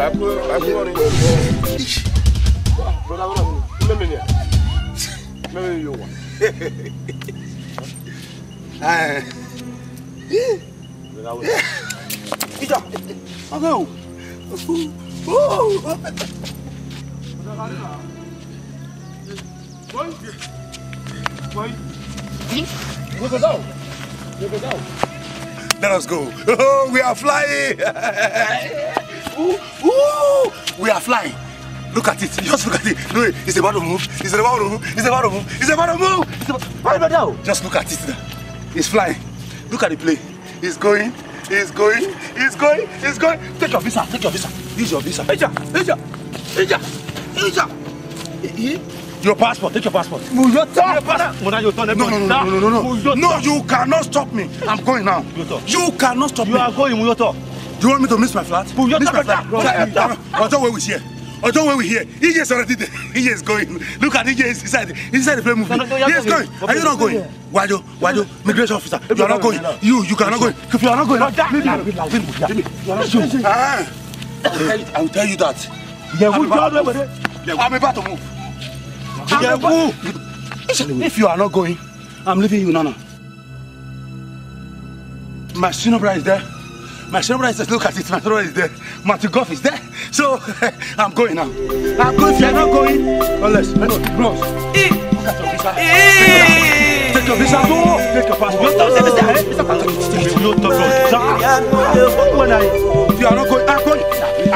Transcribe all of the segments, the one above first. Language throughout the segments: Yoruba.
Let us go. Oh, we are flying. We are flying. Look at it. Just look at it. Look, it's about to move. It's about to move. It's about to move. It's about to move. Just look at it. It's flying. Look at the plane. It's going. It's going. It's going. It's going. Take your visa. Take your visa. Use your visa. Your passport. Take your passport. No, you cannot stop me. I'm going now. You cannot stop me. You are going. Do you want me to miss my flat? Miss my flat. Don't wait with here. Don't wait with here. EJ is already there. EJ is going. Look at EJ inside the plane moving. He is going. Are you not going? Why, migration officer? You are not going. You cannot go. If you are not going, I will tell you that. I'm about to move. If you are not going, I'm leaving you, Nana. My senior brother is there. My senior brother says, look at it. My senior brother is there. Martin Goff is there. So I'm going now. I'm going. If you are not going, unless close. Take your visa. Take your passport. If you are not going, I'm going.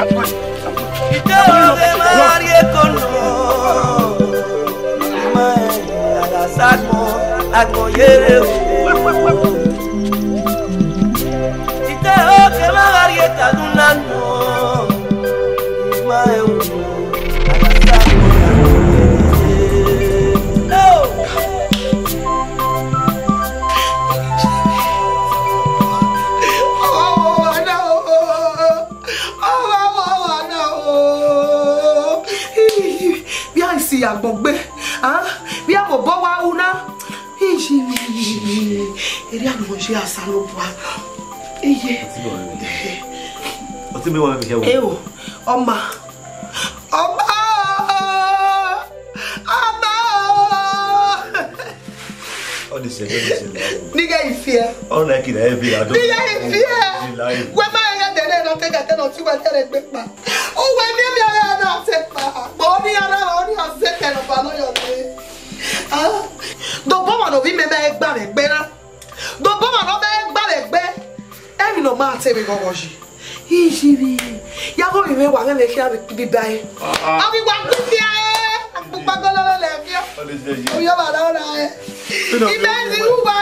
Nigga in fear. Unlike it, heavy. Nigga in fear. When my head don't take a 10 or 2 and tell it back. Oh, when you are not set back. Body around your second of your day. The woman of him make back better. The woman of make back. Every no matter we go wash. He she be. Ya go be one and make be die. I be one with the Pagolo left you. Oh, you are down there. Imagine who I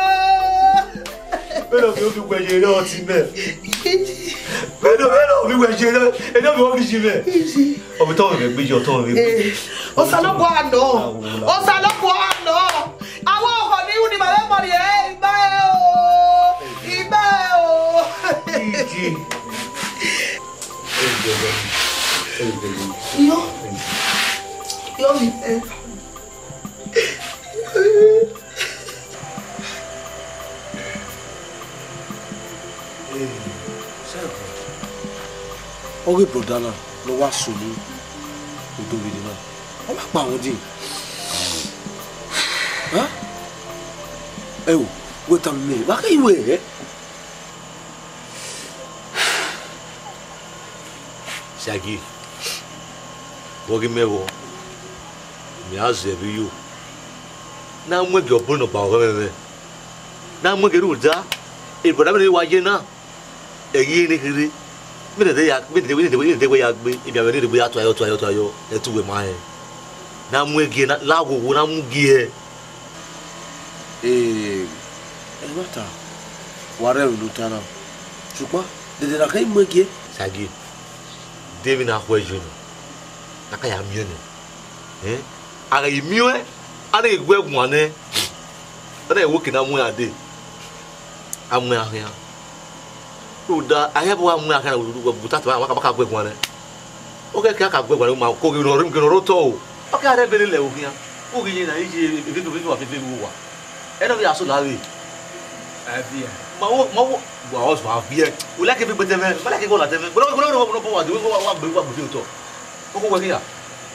am. Where you know what's in there? We were jailed, and no one is here. Oh, we told him, your tongue. Osalobuano. Osalobuano. I walk on you, my money, Owe brodana no wa solu odowidi na o ma pa won din ewo wait a minute wa kai we Shaggy wogi mewo mi azebi you na mo ge obo no ba o me na mo ge ruda e broda me wa je na eyi ni kiri we dey ya we dey ya gbe ibi abere dey ato ayo etuwe ma he na mu egi na lagogo na mu gi mata ware lutana ṣùgbọ́n de na kai mu egi Shaggy David na hweju no na ka ya mio ni ara imio ara egwe gwane na ewoki na mu ade amu ahia Uda, I have one man who got a quick one. Okay, I quick one, my cooking or rim roto. Okay, I have very low here. Cooking in a easy if you do it, and we are so lovely. was my beer. We like every better man. But I can go at them. But I don't know what to do. What we do. What we here?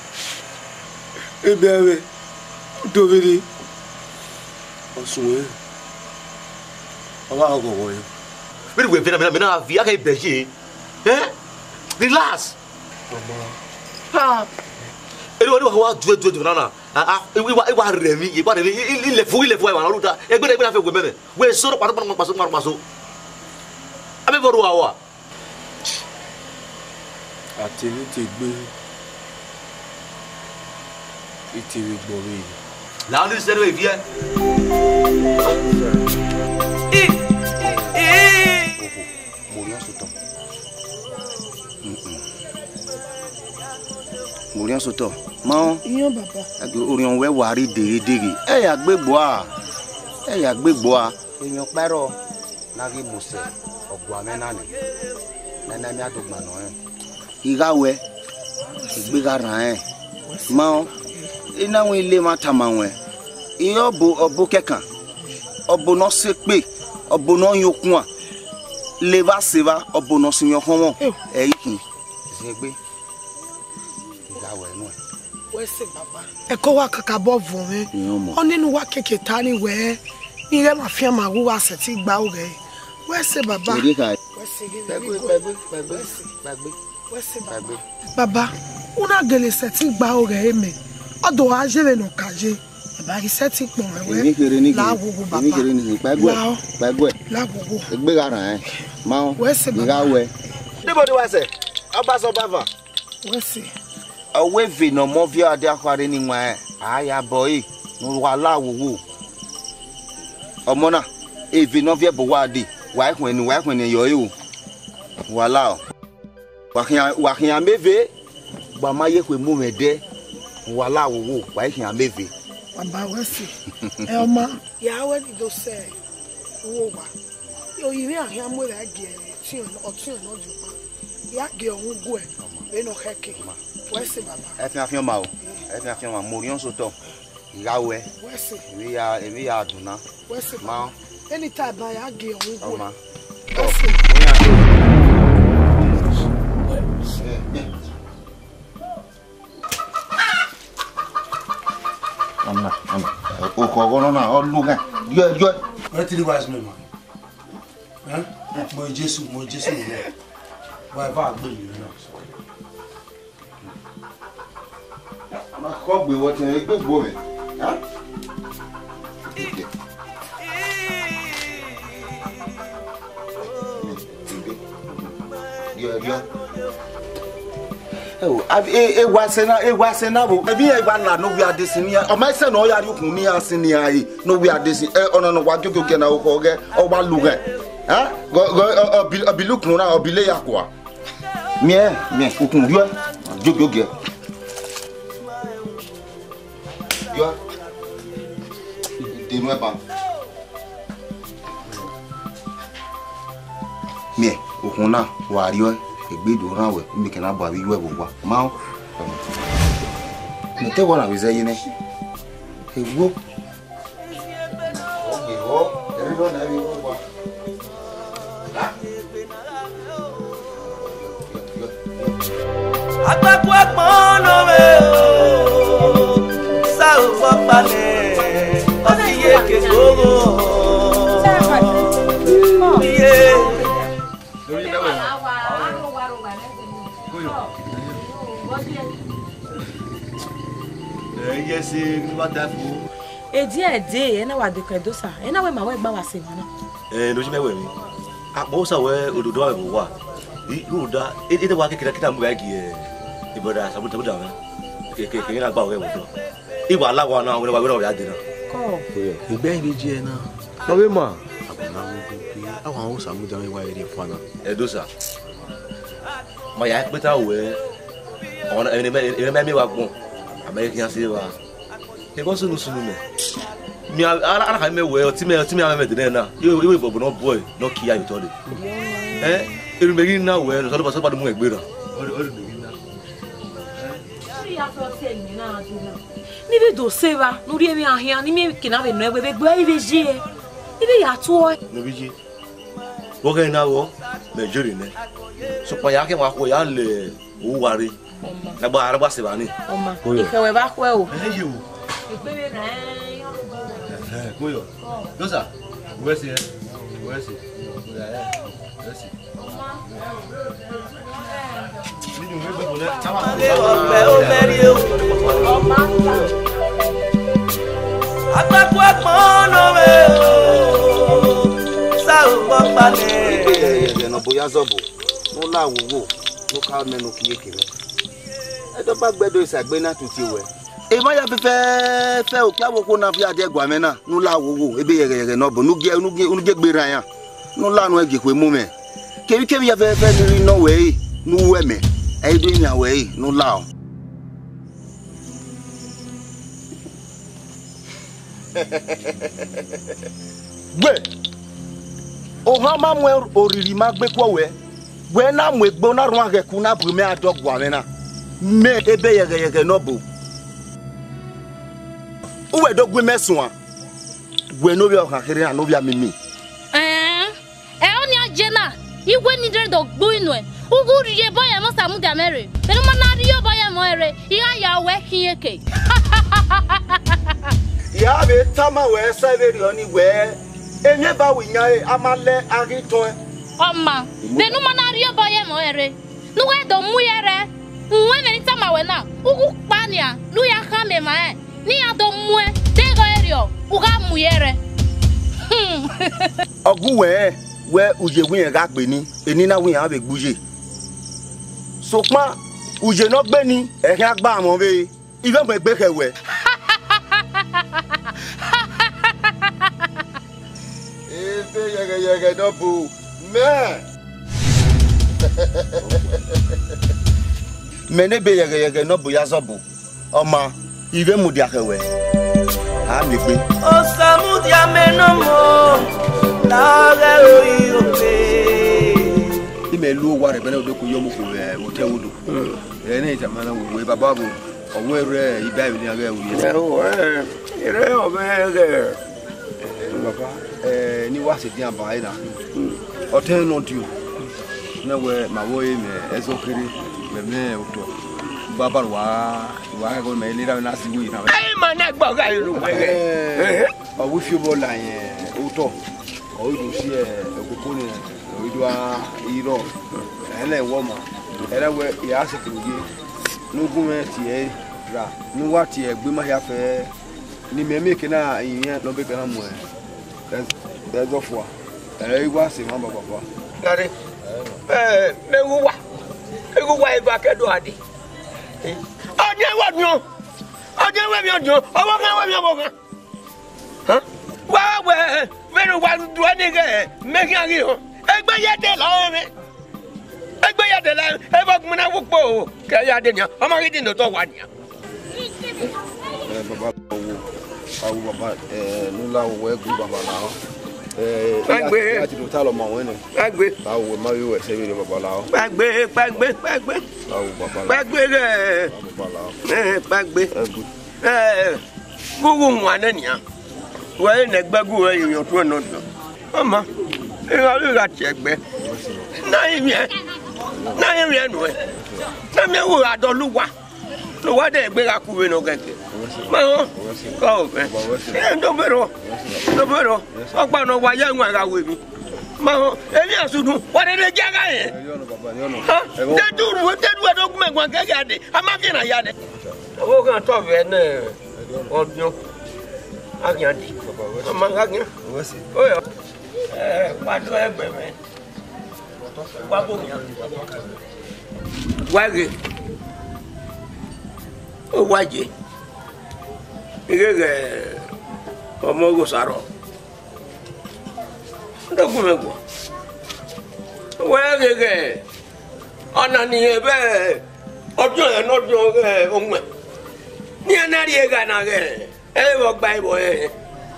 Eh bien, tu veux dire? On souhaite. On va encore. Mais we maintenant via que berger. Hein? Relax. Ah. Et on va jouer nana. Ah, il va remi, il le fou, il va la route. Et ben fait we même. We soro pas passo. Ame voru awa. Atini te gbe. Iti gbo mi. Là on se vient. Morian soto. Mao. Iyo baba. Orion we wari dere. E ya gbegbo a. Eyan pero na ki muse ogbo amena ni. Na mi adogba no e. Igawe. Igbega ran e. Mao. Ina won ile ma tama won. Iyo obo kekan. Obo no sepe. Obo no yokun a. Leva seva obo no sinyo homo. E ikin. Zegbe. Wese baba eko wa kakabo vun oninu wa keke tani we ni re ma fi ma wu wa se ti gba o re wese baba wese baba una gele se ti gba o re me odo a jere no kaje baba ri se ti pon we la wo baba pagwe la wo egbe garan ma wese baba we Anybody wa say? Abaso bava. wese awe vi no mo vi ade akware ni nwa aya boy no wala wo omo na e vi no vi bo wa de wa hwen ni yo e wala wa khian meve gba maye kwe mu mede wala wo wa khian meve baba wese e oma ya we ni do se wo wa yo ire ahia mo la ge ti otun no ju pa ya ge ohun go e be no keke wese baba e fi afion ma o e fi afion ma morion soto igawe wese emi ya aduna wese ma anytime ba ya ge ohun go ma wese Ama o ko go na o lu gan yo What did you wise me, man? Huh? Mo Jesus. Why va gbe mi na? ma ko gbe wo tin gbe gbo me ha yo e wa se na bo e bi e gba la no wi adesi ni o ma se no ya ri okun ni asin ni ayi no wi adesi ono no wa jojo ke na o ko ge o wa lu ge ha go obilukun na obile yakwa mie okun yo jojo ge yo de no ba mie okun na wa ri o egbedo ran we mi ke na ba bi we bo ma no te wona we say ne ewo everyone na bi wo ba Agbaku agbon no we o sa o fo pale o ti ye ke gogo Yes, what that for? E dia de, e na wa de kredosa. E na we ma we gba wa se mo na. No ji me we mi. Apo sa we ododo wa bo wa. Iru da, e de wa kekere kita mo ba gi e boda sabu tabu da me. Ke na gba we wo do. Iwa lawa na we wa ya de na. Ko. Igbe ibi ji na. No we ma. Abona mo bi awon o samu da we wa ere fana. Edosa. Ma ya peta we. Ona ene me wa gbon. American silver. He was no sunu me. Me ala ka me we o ti me me de na. You bobo no boy, no kia you told it. E me gin na we so so ba mu egbe ra. O de gin na. Ya so se ni na adu na. Ni be do seva, no ri emi ahia, ni me ke na be no egbe gbe ibe ji e. Ibe ya to e. No bi ji. woge na wo mejori ne so pa ya ke wa ko ya le o wari na ba araba se bani Oma ikewe ba kwe o eyo igbere na koyo dosa wesi ya no boya zobo no la wowo no ka menu kiyekere e do ba gbedo isagbe na tuti we e ma ya fe o klawo ko na fi ade gwa me na no la wowo ebe yere no bo nu ge gbera yan no la no ege kwe mu me kebi ya fe ni no we nu we me e do nya we no la o gbe o ha ma mwe oriri ma gbe kwa we na mwe gbo na ru age ku na bu me adogwa me na me ebe yege no bu o we dogwe mesun a we no bi o kan kire na no bi amimi oni ajena igwe ni dre dogbo inu e ugu riye boya mo samu da mere pero mana riyo boya mo ere iya ya we hieke ya be tama we saveri oni we enye ba winya amale agiton Oma benu mana riyo boya mo ere nu we do mu yere nwe me tama we na ugu pania nu ya kame ma ni ya do mu e tego erio uga mu yere ogun we uje wi ga pe ni eni na wi an be gbuje so pa uje no gbe ni e kan gba mo be ife mo gbe kewe efe yege no bu me mene be yege no bu ya so bu oma ife mu dia kewe ha mi gbe o samu dia menomo la o imelu wa re bele odoku yomu ko otewodo ni itamana wo baba bo owo ere iba ni aga ewu ere obege baba ni wa se dia ba ina oten no tiu na we ma wo me ezokiri me oto baba wa go me lira na si wi na ma na gbo ga iru owo fi bo la yen oto o do si okoko ni odo iro ele wo mo ele we ya se krugi nugun me ti e ra nu wa ti e gbe ma ya fe ni me make na yin lo be kana mo that's of wa wa se ma baba dare mewu wa e ba kedo ade oje wa mi ojo owo kan wa mi obo kan ha wa we vero wa do ni ge make ari ho egbe yede la me egbe yede la e ba gun na wupo ke yade ni omo ri din to wa ni baba awu baba nu la wo e gu baba la Pagbe ati do ta lo mo won ni pagbe awu ma yo e se bi baba la pagbe awu baba la pagbe re baba la pagbe gugu nwa na ni a wa e na gbagu e yo to no do mama e ga ti egbe na imi nu e na mi wo adoluwa lo wa de gbe ga ku we no gege ma ho ko fe do bero ogba no wa ya nwa ga we mi ma ho e mi asudu wa de jaga ye de duru do gun megwan gege ade ama fi na ya de owo kan to fe na odun agyan di ama agyan oyo pa do egbe me wa bo mi wage o waje igege omo go saro ndogun mego wage ona ni ebe ojo e no jo onwe ni anari ega na ge e bo gba ibo e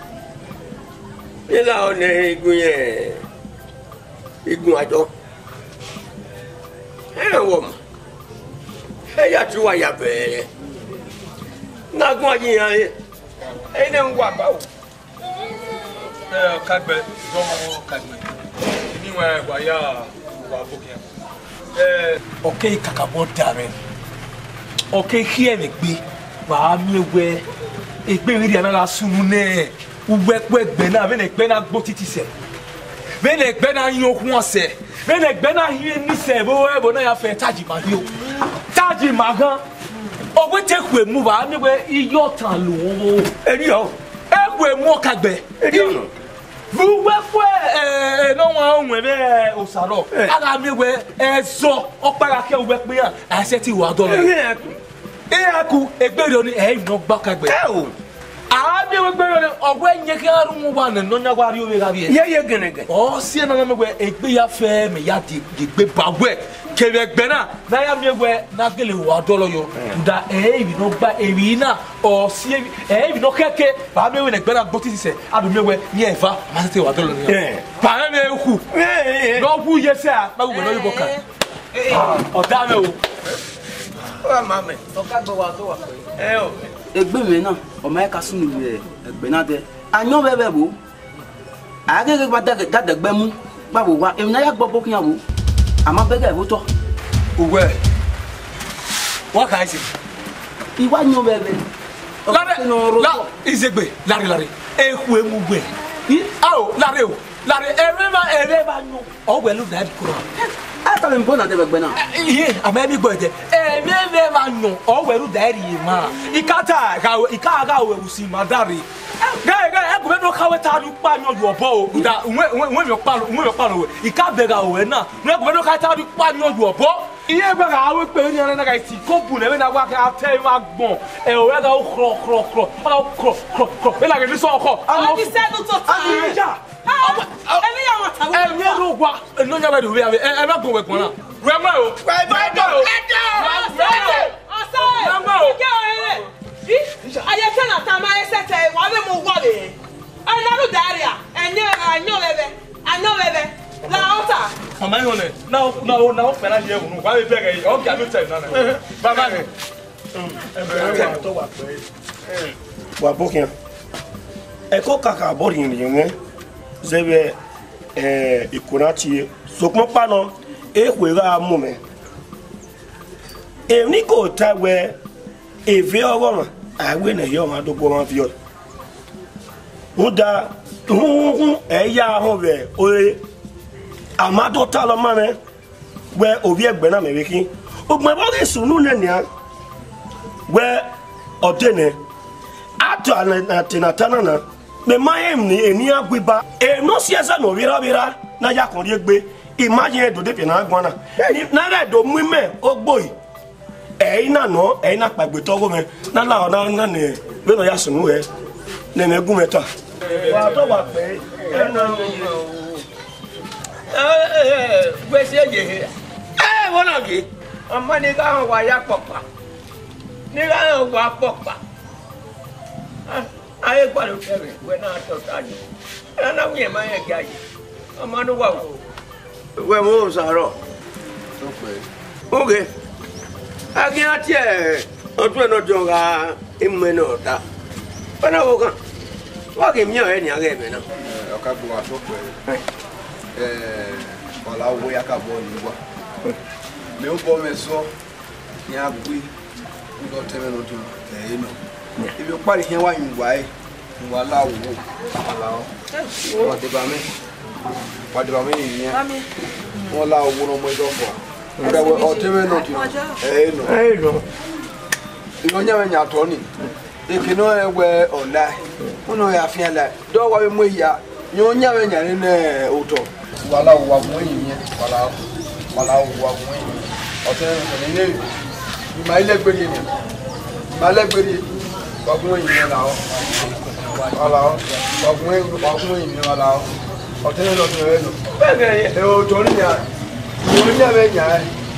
ila one igun ajo e wo mo e ya tu wa ya be na gun ajiyan e ni ngwa ba o kagbe zomo kagbe ni mwe kwa ya wa bokia. Okay kakabo dare. Okay here me gbe. Wa mi we egbe ri ana la sunu ne. Uwe pe gbe na be ne gbe na gbo titi se. Be ne gbe na yin okun ose. Be ne gbe na yin ni se bo na ya fe taji ma hi o. Taji ma gan. Ogbe te ku emu ba mi we iyo tan lo wo. Eri o. Egbe mu kagbe. Eri o. Uwe pe no wa onwe be osaro. Aga mi we ezo opara ke uwe pe yan. Ase ti wa do lo. Aku egbere oni no gba kagbe. Abi we gbere oni ogwe nyeke aru mu wa na no nyagwa ri owe ga bi. Ye genege. O si na me we egbe ya fe me ya di gbe bagwe. Kebe egbe na ya mi we na gele wa do lo yo. Da no gba ewi na o si ewi no keke ba me we na egbe na gbo ti se adu me we ni eva ma se te wa do lo ni. Pa me ku. No ku ye se a ba we no yo boka. O da me o. O ma me. O ka gbo wa do wa pe. O. Egbe me na o ma ka sunu we egbe na de anyo bebe bo agege gba da gbe mu gba bo wa emi na ya gbo bokin awo ama bege bo to uwe wa ka ise iwa nyo bebe la izegbe lari eku emu gbe awo lari ere ba nyo o we lu da kuro ata me mbona de gbe na iye ama mi gbo je eme ba nyo o we lu da ri ma ikata ga we usi madari gai e go no kawe ta du pa nyo du obo o da we pa lo ika bega o we na no go no ka ta du pa nyo du obo iye gba ga we pe ni na ga ti ko bu na we na wa ka te ma gbon e o we ga o kro e la ge so ko a ti se no to ta emi ya wa ta we emi ro gwa no nya ba du we e ma gbon we gbon na we ma o aye kana ta ma esete wa be mo wa be ana lu daria anyo bebe la ota ama yo ne na pe na je hunu wa be bege o ga mi tell na baba ni to wa pe wa bokin e ko kaka bori ni yen zebe ikunati sokmo pa no e kwera mu me e ni ko ta we e ve ogoma awe na yo ma dogbo ma fi o muda e ya ho be o amado ta lo ma me we obi egbe na me weki ogbon bo ke sunu ne nia we odene ato na tinatana na me mayem ni eni agbiba e no siasa no wira na ya kon ri egbe imagine do de pe na agwana ni na re do mu me ogboyi ina no ina pagbe to go me na la na ne be no ya sunu e ne me gu meta wa to wa pe gbe se ye wona gi ọmọ ni ka wa ya popa ni ka wa popa aye gba lo fere we na to ta ni na wi ma ye ga yi ọmọ no wa we mo saro to pe okay agi ati otu eno jonga imeno ta bana wokan wa ke mi o e ni aga ebe na o ka gbo wa so pe wala wo ya ka bo ni wa me o bo me so ni agbe ndo teme no tun no ibi o pari yen wa yin wa e wa la wo wala o wa de ba me yin won la wo no mo do fo ora wo o teme no tun no ino nya nya to ni ekino ewe ola uno ya fi ala do wa mo ya nyo nya nya ni na oto wala wa mo yin wala wa mo yin o teme ni ma ile gbere ni ma le gbere wa mo yin la o wala wa mo yin wala o teme no tun no be ge o to ni ya nyo nya be nya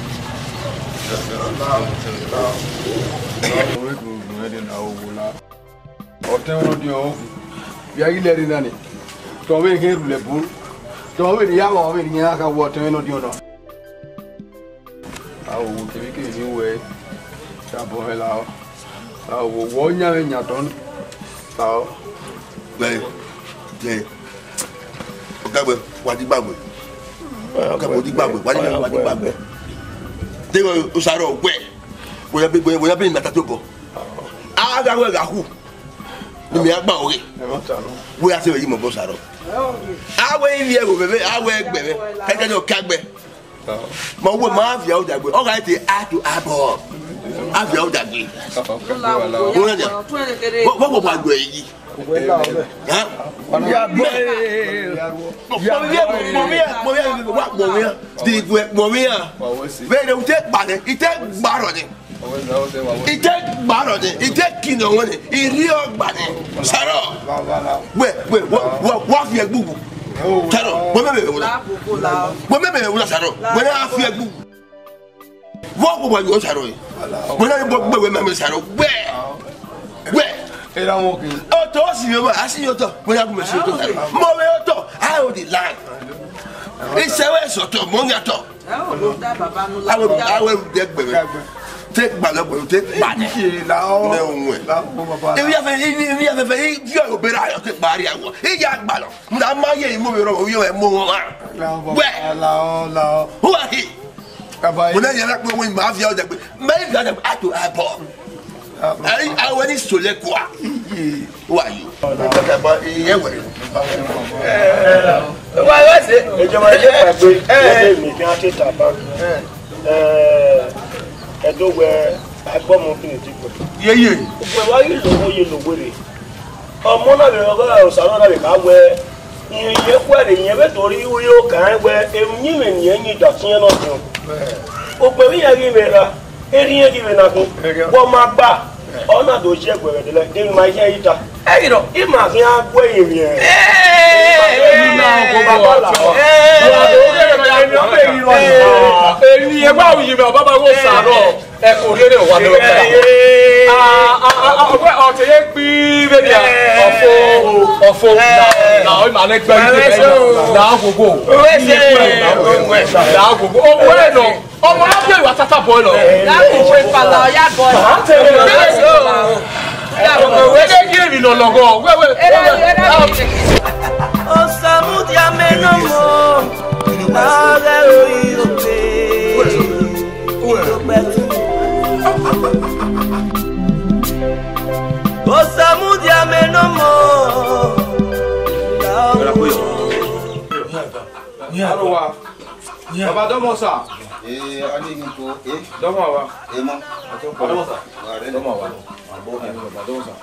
ọ̀tẹ́wọ́n di ọ̀hún bí ayílẹ̀ rí náà ni tọ́wọ́ èké rúlẹ̀ bú tọ́wọ́ èdè yàwó àwọn ènìyàn á ká wọ ọ̀tẹ́wọ́n di ọ̀nà. àwọn òwò kìrìkìrì ní wẹ̀ ṣàbọ̀ ẹ̀ làwọ̀ àwọn òwò ọ̀nyà ẹ̀yà tó ń làwọ̀. gbẹ̀yìn ọ̀gá gbẹ̀ wájú gbàgbé Okay, what you bag? What you bag? They go usaro where? We have been matatobo. Ah, that way gahu. Ni mi agba ore. We are saying you mo saro. Ah, we here go bebe, ah we gbere. Keke no kagbe. Mo wo ma fi o dagbe. O ga ti a to abo. A fi o dagbe. Wo gbe yi. Ha? Oh, to us, I see you talk. When I'm going to I hold the line. It's a way so to Mongato. I will get baby. Take Balabu, take Bani. No, if you have a very better take Maria. He got Balo. Now, my game moving over you and move on. Who are he? When I like going mafia, maybe I have to apple. I want to let go. Who are you? Why was it? I don't wear a bomb of infinity. Why you know where? Oh, Mona, I was another where you're wearing never told you can't wear a human young doctor. Oh, but we are giving her. Eri given nothing. One my back. Oh, not those check where they might hear it. Hey, you know, it might be a way here. Ọmọ lábẹ́ ìwà tata bọ́ lọ. Láti ṣe pàlà ọ̀yá bọ̀ lọ. Wẹ́wẹ́ kí èmi lọ lọ́gọ́. Wẹ́wẹ́. Osamu dia menomo. Ave oyope. Osamu dia menomo. Baba domo sa. Ali ni ko Domo wa. Ma. Domo sa. Domo wa. Domo sa.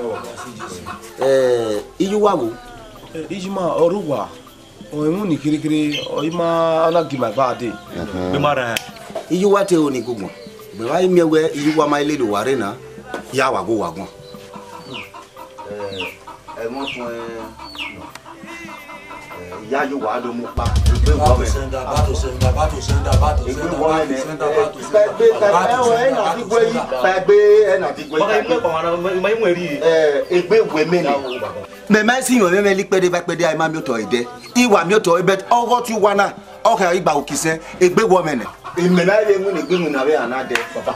Iyuwa wo? Ijima oruwa. O emu ni kirikiri o ima anagima baade. Be mara. Iyuwa te oni gugun. Be wa imiewe iyuwa ma ile do ware na ya wa go wagun. Mo tun ya yo wa do mu pa igbe wo me bato senda igbe wo me igbe we me ni me ma si yo me li pede ba pede ai ma mi oto ide iwa mi oto bet ogo tu wa na o ka igba okise igbe wo me ne me na ile mu ni igbe mu na we anade papa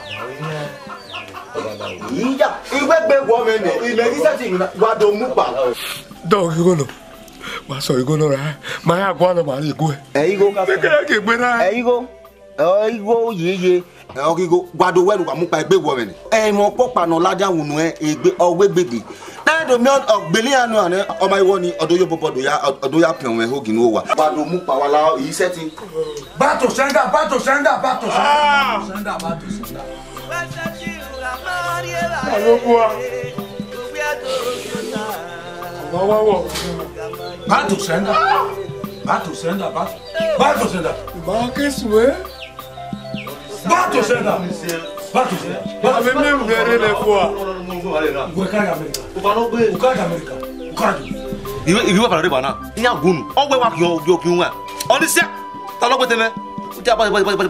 iya igbe wo me ne ile ri se ti wa do mu pa do gono ma so igono ra ma ya gwa no ma ri go igo ka fe ke gbe na igo yeye ogigo gwado welu wa mu pa egbe wo me ni mo popa no laja wunu egbe owe gbegbe na do mi ogbele anu ane o ma iwo ni odo yo popodo ya pion we hogi no wa gwado mu pa wala yi setting bato senda Wow. Bato senda. Bato senda. Ma que souhait. Bato senda. Avec même verrer les fois. Il va parler bana. Il y a gun. On va voir yo kiwa. On dit ça. Ta lo beteme. Tu as pas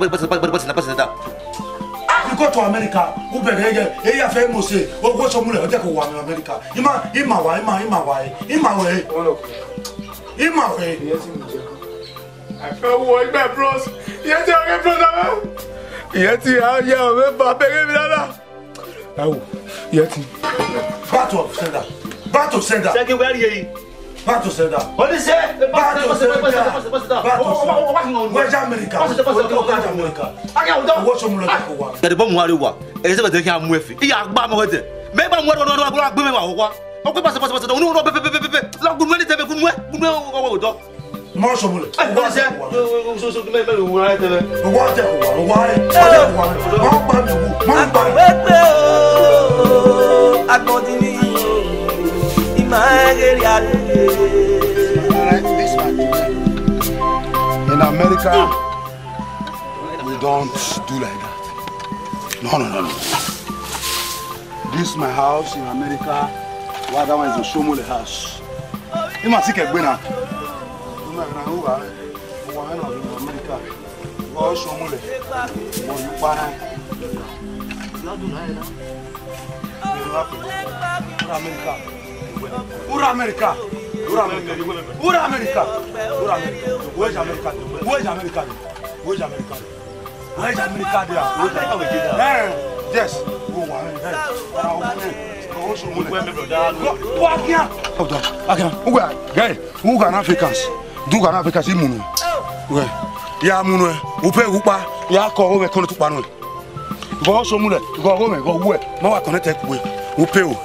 go to America u be ge e ya fe mo se o go so mu le o je ko wa ní America ima we I feel wo igbe bros ye ti o ge bros na ye ti a ya o me ba be ge mi dada awo ye ti battle sender Say where you Bato seda. Onde se? Bato seda. Where's America? Where's America? What's your mullet? The bomb wa. Ese ba de kan mu efi. Iya gba mo de. Me ba mo no gbe me wa wo. O pe pass no pe. La gun me te be gun me wo do. More so mullet. Onde se? So me wo ra te be. Why? In America, we don't do like that. No. This is my house in America. Well, that one is the Shomole house. You must take a winner. In America, oh Shomole, oh you buy. Ura America. Where's America? Yes. Africans. Do Africans in Munu. Ya Munu, Upe Upa, Ya Ko, Kono to Panu. Go so mule, go home, go where. Mawa connected with Upeo.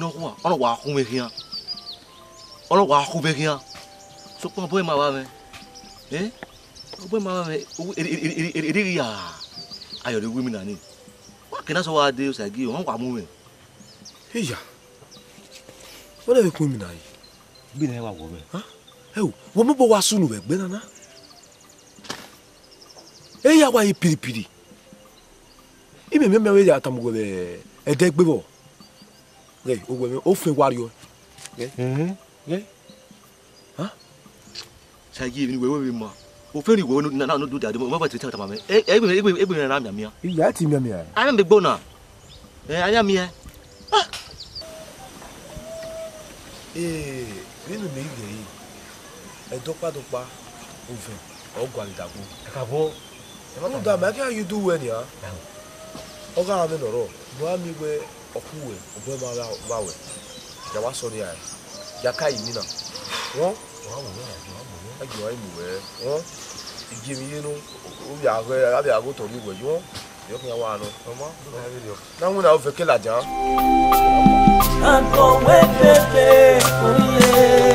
Ono wa ku be kian so pon boy ma wa me Eh? Obe mama me iriya. Ayo de women ani. What can I so ade o sagi won kwa mu me. Iya. What are you coming now? Bi na wa wo me. Ha? Eh, wo mo bo wa sunu we gbe nana. Eh ya wa ipiripiri. Ime me we ya tamu we edegbe bo. Eh, o we o fe wario. Eh? Ha? Sagi ni we ma. O fe ri we na no do that mo ba tete tama me. Egbe na amia. Iya ti mi amia. Anya me gbona. Anya me. Nínú mi ìgbè yìí ẹ̀dọ́pàdọ́pà òfin ọ̀gbọ̀n àlìdàgbò. Ẹ̀kàbọ̀. Ẹ̀mọ́nù dàmẹ́ kí ayé dùn wẹ̀ nìyà. Ọ̀gá àmì nọ̀rọ̀ bó a mi wẹ ọ̀kú wẹ̀ ọ̀gbẹ́ máa bá wẹ̀. Yàwá sọ ní àyè. Yàká yìí nínà. Wọ́n ẹ̀jẹ̀ wọ́n ìmù wẹ̀. Wọ́n ìjì mi yé nu àbí àgùtọ̀ mi wẹ̀ yọ́n. Yọkùn yà wà nù. Náà wọn náà fẹ́ kí làjà. Akọ̀wé pépé oríye.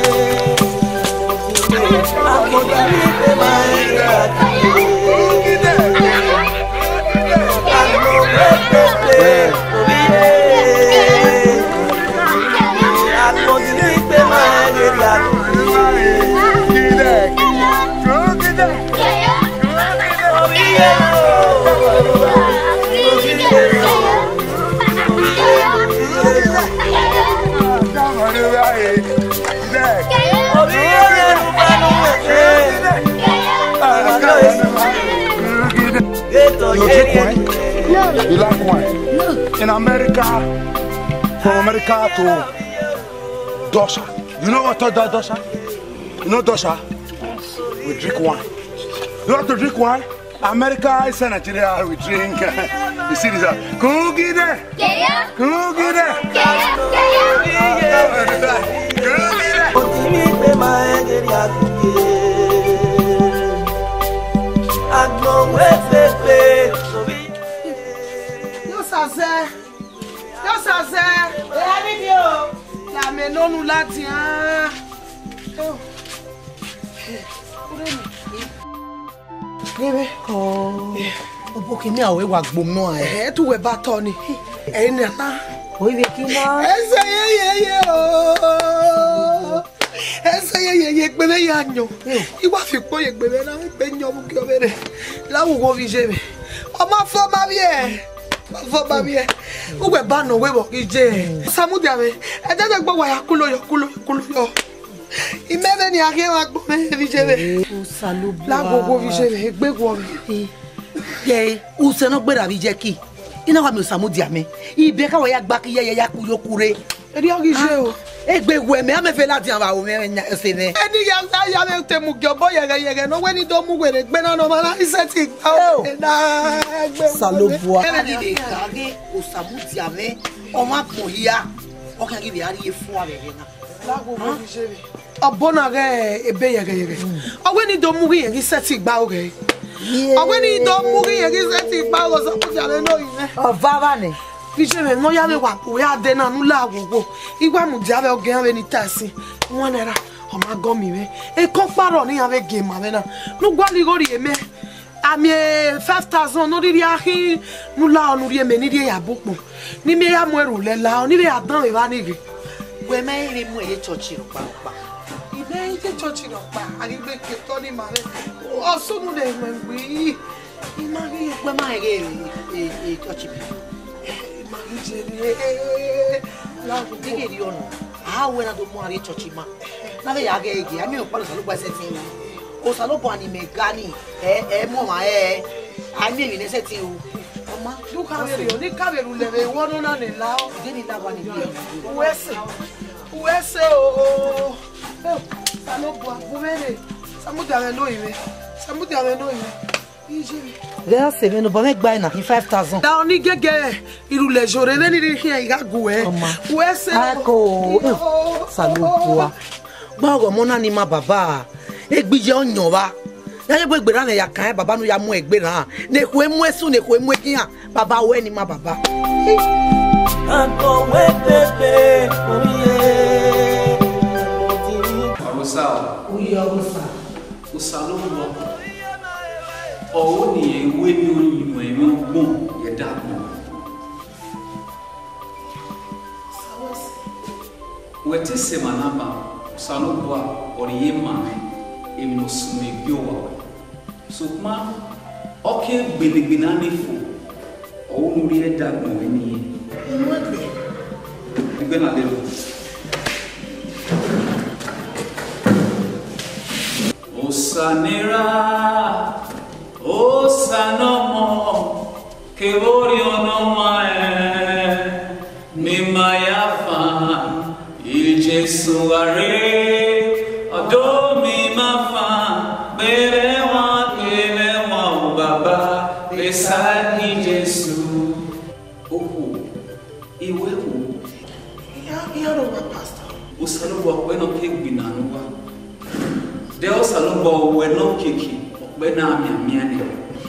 Akọ̀wé pépé máa ń rí àkàyè. Akọ̀wé pépé oríye. Akọ̀wé pépé máa ń rí àkàyè. Oríye You drink wine? No. You like wine? No. In America, from America to Dosha. You know what Dosha? You know Dosha? We drink wine. You want to drink wine? America is Nigeria, we drink. You see this? Cookie there. Cookie there. La menonu la tient. Obo kimi awe wa gbomno Eh tu we ba to ni. Eh ni ata. O ibe kina. Ese ye o. Ese ye gbe be ya nyo. Iwa fi po ye gbe be na pe nyo mu ki o bere. La wo go vi jebe. O ma fo ma bien. Fo ba bien. O we ba no we bo ki je. Samu dia me. E de gbo wa ya kulo yo. Imebe ni ake wa gbo me vi jebe. O salu bua. La go vi jebe gbe gbo mi. Ye, o se no gbera bi je ki. Ina wa mi Samu dia me. Ibe ka wa ya gba ki ye ya ku yo kure. E di o ki je o. Egbe we me ame fe la dia ba o me se ne. Eni ya me te mu gbo yere no we ni do mu were gbe na no ma la ise ti gba o. Na gbe. Salu bua. Ene di ka ge o Samu dia me. O ma pon ya. O kan gi bi ari e fu ave na. La go vi jebe. Abona ge ebe yere. O we ni do mu ri ise ti gba o ge. Ọgbẹ́ ní ìdán mú kí yẹn kí ṣe ti pa ọ̀sán kó jà lẹ́nu ìwé. Ọ̀vára ni. Fi ṣe mi mọ́ yára wà kó yá dé náà nílò àwòwò. Ìgbà mú jábẹ́ ọgẹ́ yẹn ní tẹ̀sí. Wọ́n nẹ́ra ọmọ agọ́ mi rẹ̀. Èkó pààrọ̀ ní yàrá gèmà rẹ̀ náà. Nígbà lígórí èmi àmì 5,000 lórí ahín nílò ọ̀nù rí èmi nídìí ìyàbò pọ̀. Ní mi yá mú ẹrù lẹ́la ọ níbi àdán ìwà nìyí. Wẹ́mẹ́ rí mú ẹ̀yẹ chọ́ọ̀chì rẹ̀ pàápàá. Ìbẹ́ ike chọ́ọ̀chì rẹ̀ pa àrígbé kẹtọ́ ní màrẹ́. Ọ̀ṣun lè mọ̀ wí. Imagi pé máa rí chọ́ọ̀chì bí. Imagi jẹ́ ní láàbù. Dígè rí ọ̀nà. Àáwẹ̀ náà tó mú àrí chọ́ọ̀chì máa. Lábẹ́ yà á gẹ̀ ege, àmì òpá lọ́sàn ló gbọ́ ẹsẹ̀ tí ń wù. Òsàn ló bọ̀ ànìmẹ̀ gani. Mọ̀ máa àmì èmi lẹ́sẹ̀ tí ń wù. Ọmọ. Lúkàwérè oníkàwérù lẹ̀rẹ̀ ìwọ́nú náà nìlá. Ìdí láwa nìbí ẹ̀. Uwẹ́sẹ̀ ooo. Salobo àbúmẹ́rẹ̀. Samudare no iwe. Samudare no iwe. Ijemi. Gẹ́gẹ́ sèmi ní bọ́mẹ́ gba ìnà ní 5,000. Da oni gẹ́gẹ́ ìrùlẹ̀ jòrè lẹ́ni rí kí ẹ̀yà gùn ẹ̀. Uwẹ́sẹ̀ ooo. Salobo. Gbọ́dọ̀ mọ́ náà ni ma bàbá. Egbijẹ́ ọ̀yàn wa. Yàrá ìbò ìgbéra náà yà kàn ẹ́ bàbá nu yà mú ẹgbẹ́ náà. Nèkó emu ẹ̀sùn nèkó emu ẹ̀kíyàn. Bàbá wo ẹni ma bàbá. Akọ̀wé pépé oríye. Arusal. Uyo Arusa. Usalombo. Wete semanaba sanoboa oriye mame eminosume biowa. So kuma okay bedegbinani fo onuri eda no eni. Igbena lero. Osanera Osanomo Kevorio no mae Mimayafa Il Jesu are Adomi mafa Berewa Baba Beside ni Jesu Oho Iwehu Yaroba pastor Osanobo kweno kegbinanuwa Deus alumbo weno kiki bena miamiane.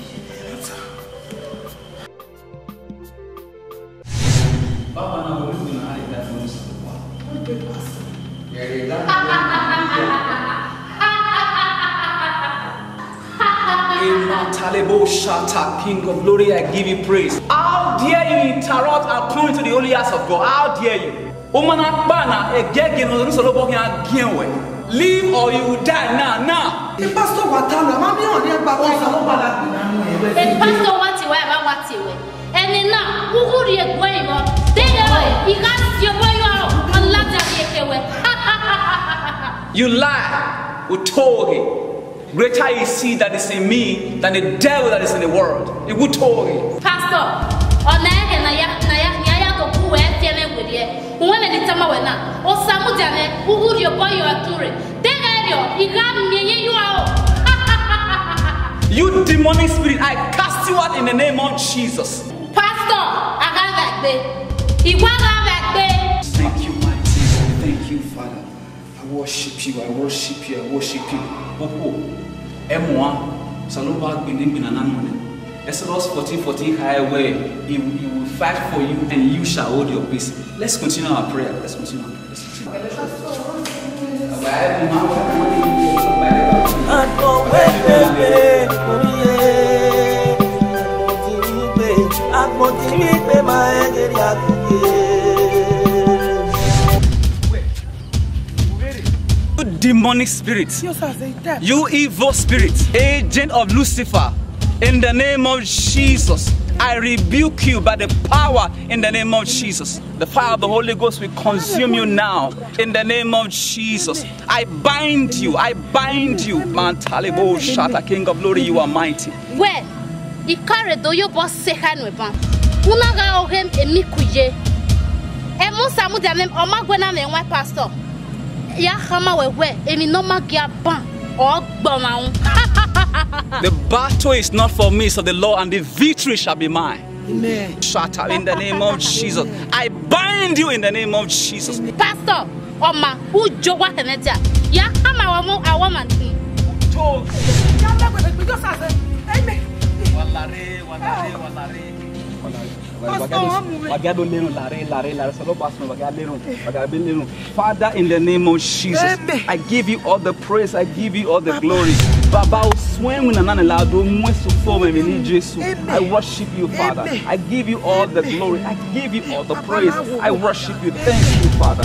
Baba na wulu na ali da no salwa. Yare da. Immortalable Shata, King of Glory, I give you praise. How dare you interrupt and come into the holy house of God? How dare you? Omana bana egege no solobo ya gienwe. Live or you will die now. The pastor watala, mami on the back. The pastor wati we. And now, who are you going on? He got your boy on You lie. We told him. Greater is he that is in me than the devil that is in the world. It would told him. Pastor, on when any time when now, or some dane, who would your boy you are touring? Then you got me, you are. You demonic spirit, I cast you out in the name of Jesus. Pastor, I got that day. He was that day. Thank you, mighty. Thank you, Father. I worship you, I worship you, I worship you. Opo, M1, Saloba Benin Binanamone. Exodus 14:14 highway, he will fight for you and you shall hold your peace. Let's continue our prayer. Let's continue our prayer. You demonic spirit, you evil spirit, agent of Lucifer, in the name of Jesus, I rebuke you by the power in the name of Jesus. The fire of the Holy Ghost will consume you now in the name of Jesus. I bind you, Man Talibo Shata, King of Glory, you are mighty. Well, he carried do your boss second weapon. Unaga him a mikuye. And most of them are Magwana and my pastor. Yahama we any no magia ban or bomb. The battle is not for me, so the Lord, and the victory shall be mine. Amen. Shut up in the name of Jesus. I bind you in the name of Jesus. Pastor, Oma, who jowa keneja? Ya ama wamu awaman. Amen. Walare. Father, in the name of Jesus, I give you all the praise, I give you all the glory. I worship you, Father. I give you all the glory, I give you all the praise. I worship you. Thank you, Father.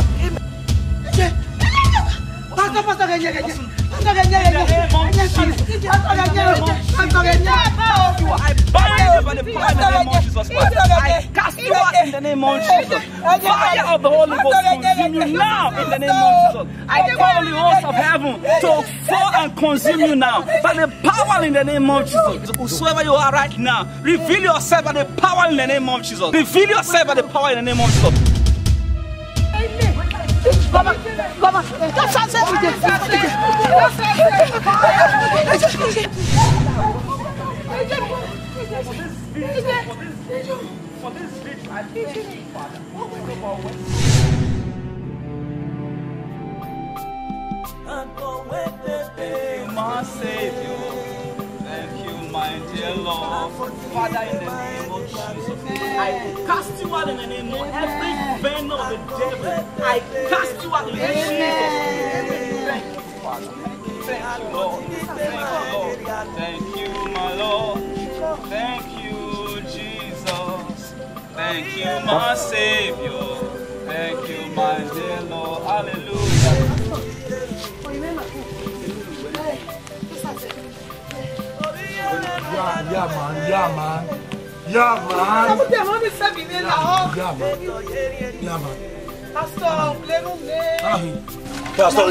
I cast you out in the name of Jesus. Fire of the Holy Ghost consume you now in the name of Jesus. I call the host of heaven to fall and consume you now by the power in the name of Jesus. Whosoever you are right now, reveal yourself by the power in the name of Jesus. Reveal yourself by the power in the name of Jesus. For this victory, I thank you, Father. My Savior, thank you, my dear Lord. Father, in the name of Jesus, I cast you out in the name of every venom of the devil. I cast you out in the name of Jesus. Thank you, Father. Thank you, Lord. Thank you, Lord. Thank you, my Lord. Thank you, Jesus. Thank you, my Savior. Thank you, my dear Lord. Yeah, man. Pastor,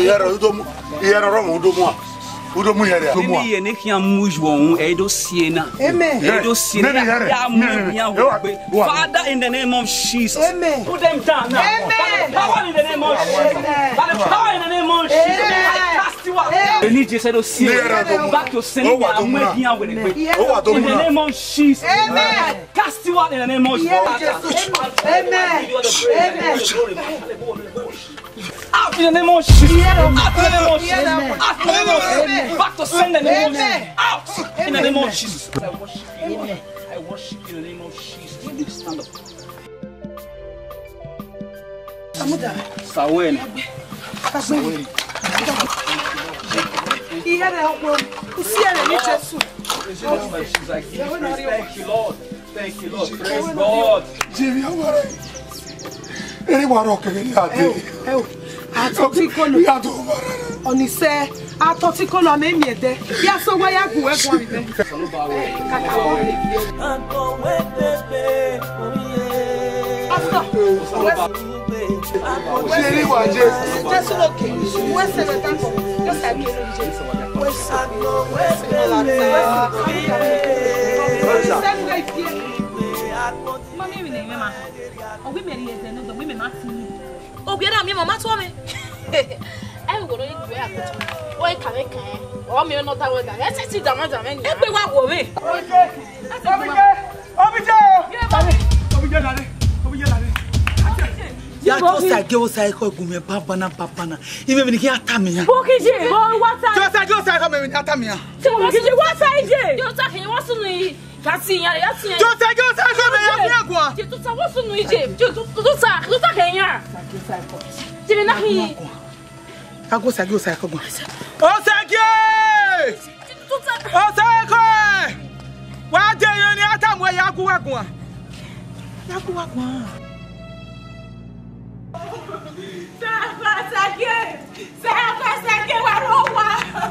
Ni ye ne kia mujwo edo siena. Amen. Edo siena. Father, in the name of Jesus. Amen. Put them down now. Amen. Power in the name of Jesus. By the power in the name of Jesus. I cast you out. The need just to see back to sin. In the name of Jesus. Amen. Cast you out in the name of Jesus. Amen. Amen. Out in the name of Jesus. Out in the name of Jesus. Out in the name of Jesus. Back to sin in the name of Jesus. Out in the name of Jesus. I worship you. I worship you in the name of Jesus. Stand up. Sawen. Thank you, Lord. Thank you, Lord. Praise God. Onise atotikolo memiede ya so wa ya gu egwon ibe I will go to why can I can? Or me not aware that. Let's see the man. Every one will be. Ya Josa Josa ko gume papana papana. Ime ni ki atamia. Bokije, what time? Josa ko me atamia. Bokije, what time? Josa can you want to Josa ko me ya kwa. Josa what's no ije. Josa can ya. Jibe na hi. Josa ko gwa. Osage! Osage! Wa je yo ni atamwe ya kwa kwa. Ya kwa kwa. Sake warowa.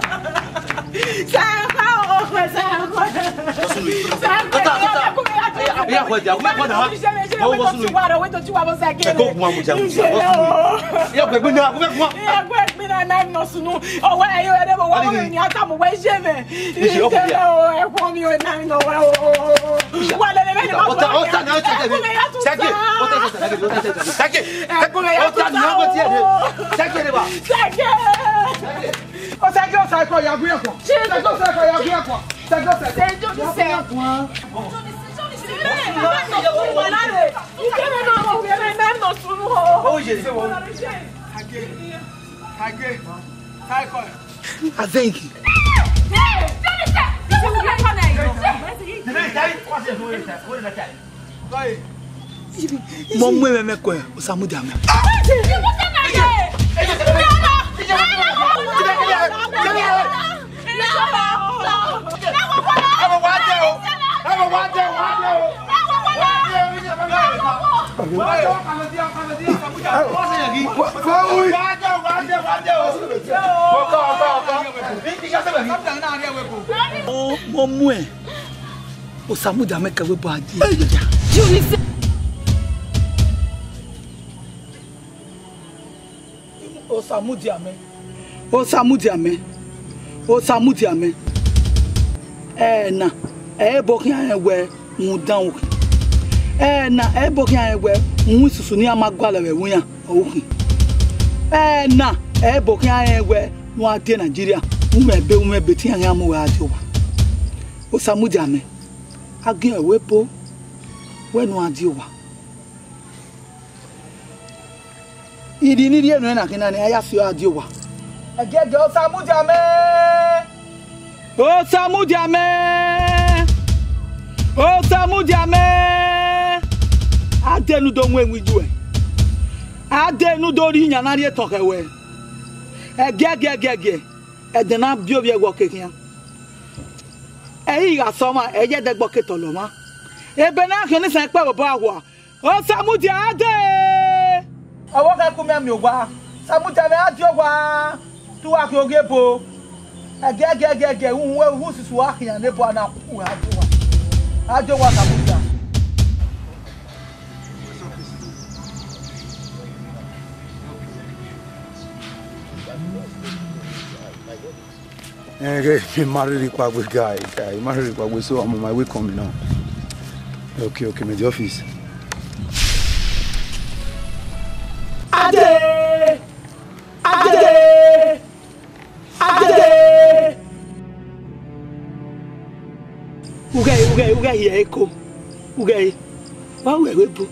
I think Mon mwe me ko Osamu Diame. Mon mwe Osamu Diame ka we ba di. Osamu Diame. Osamu Diame. Osamu Diame. Na bokin ayewe mudan o. Na bokin ayewe mu susu ni amagwala we wuya okin. Na bokin ayewe mu ade Nigeria mu mebe tin yan mu wa ade wa. Osamu Diame. Agin ewepo we nu ade wa. Idi ni die no na kinani aya fi ade wa. Agege Osamu Diame. Osamu Diame. Osamu Diame. Adenu do nwe ju Adenu do ri nya na ri tokewe. Egege. Edena bi obi egwo kekian. Eyi ga soma eje de gbo ketoloma. Ebe na kini san pe bobo awo. Osamu Diade. Awo ka ku mi ogba. Samuta me atiowa tu akiogepo. Agege who is working and never na ku ajowa Samuta. He married the guy. He married the so I'm on my way coming now. Okay, my the office. Ade! Ugay eko. Ugay. Wawe bu.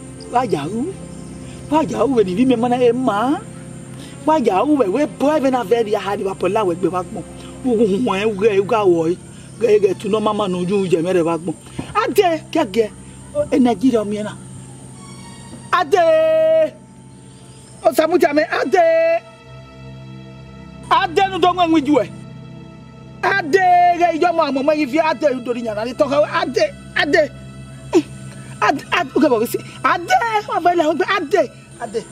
Waja u ni mi mana e ma. Waja u we boy be na very hard wa pola we gbe wa gbon. Uga wo. Ge tu no mama no ju je mere wa gbon. Ade gege. E Nigeria mi na. Ade! O Samuta me ade! Ade no don wan wiju e. Ade ge ijo mo amomo yi fi ade dori nyana ni to ade. Ade okay bo si ade wa be la ade.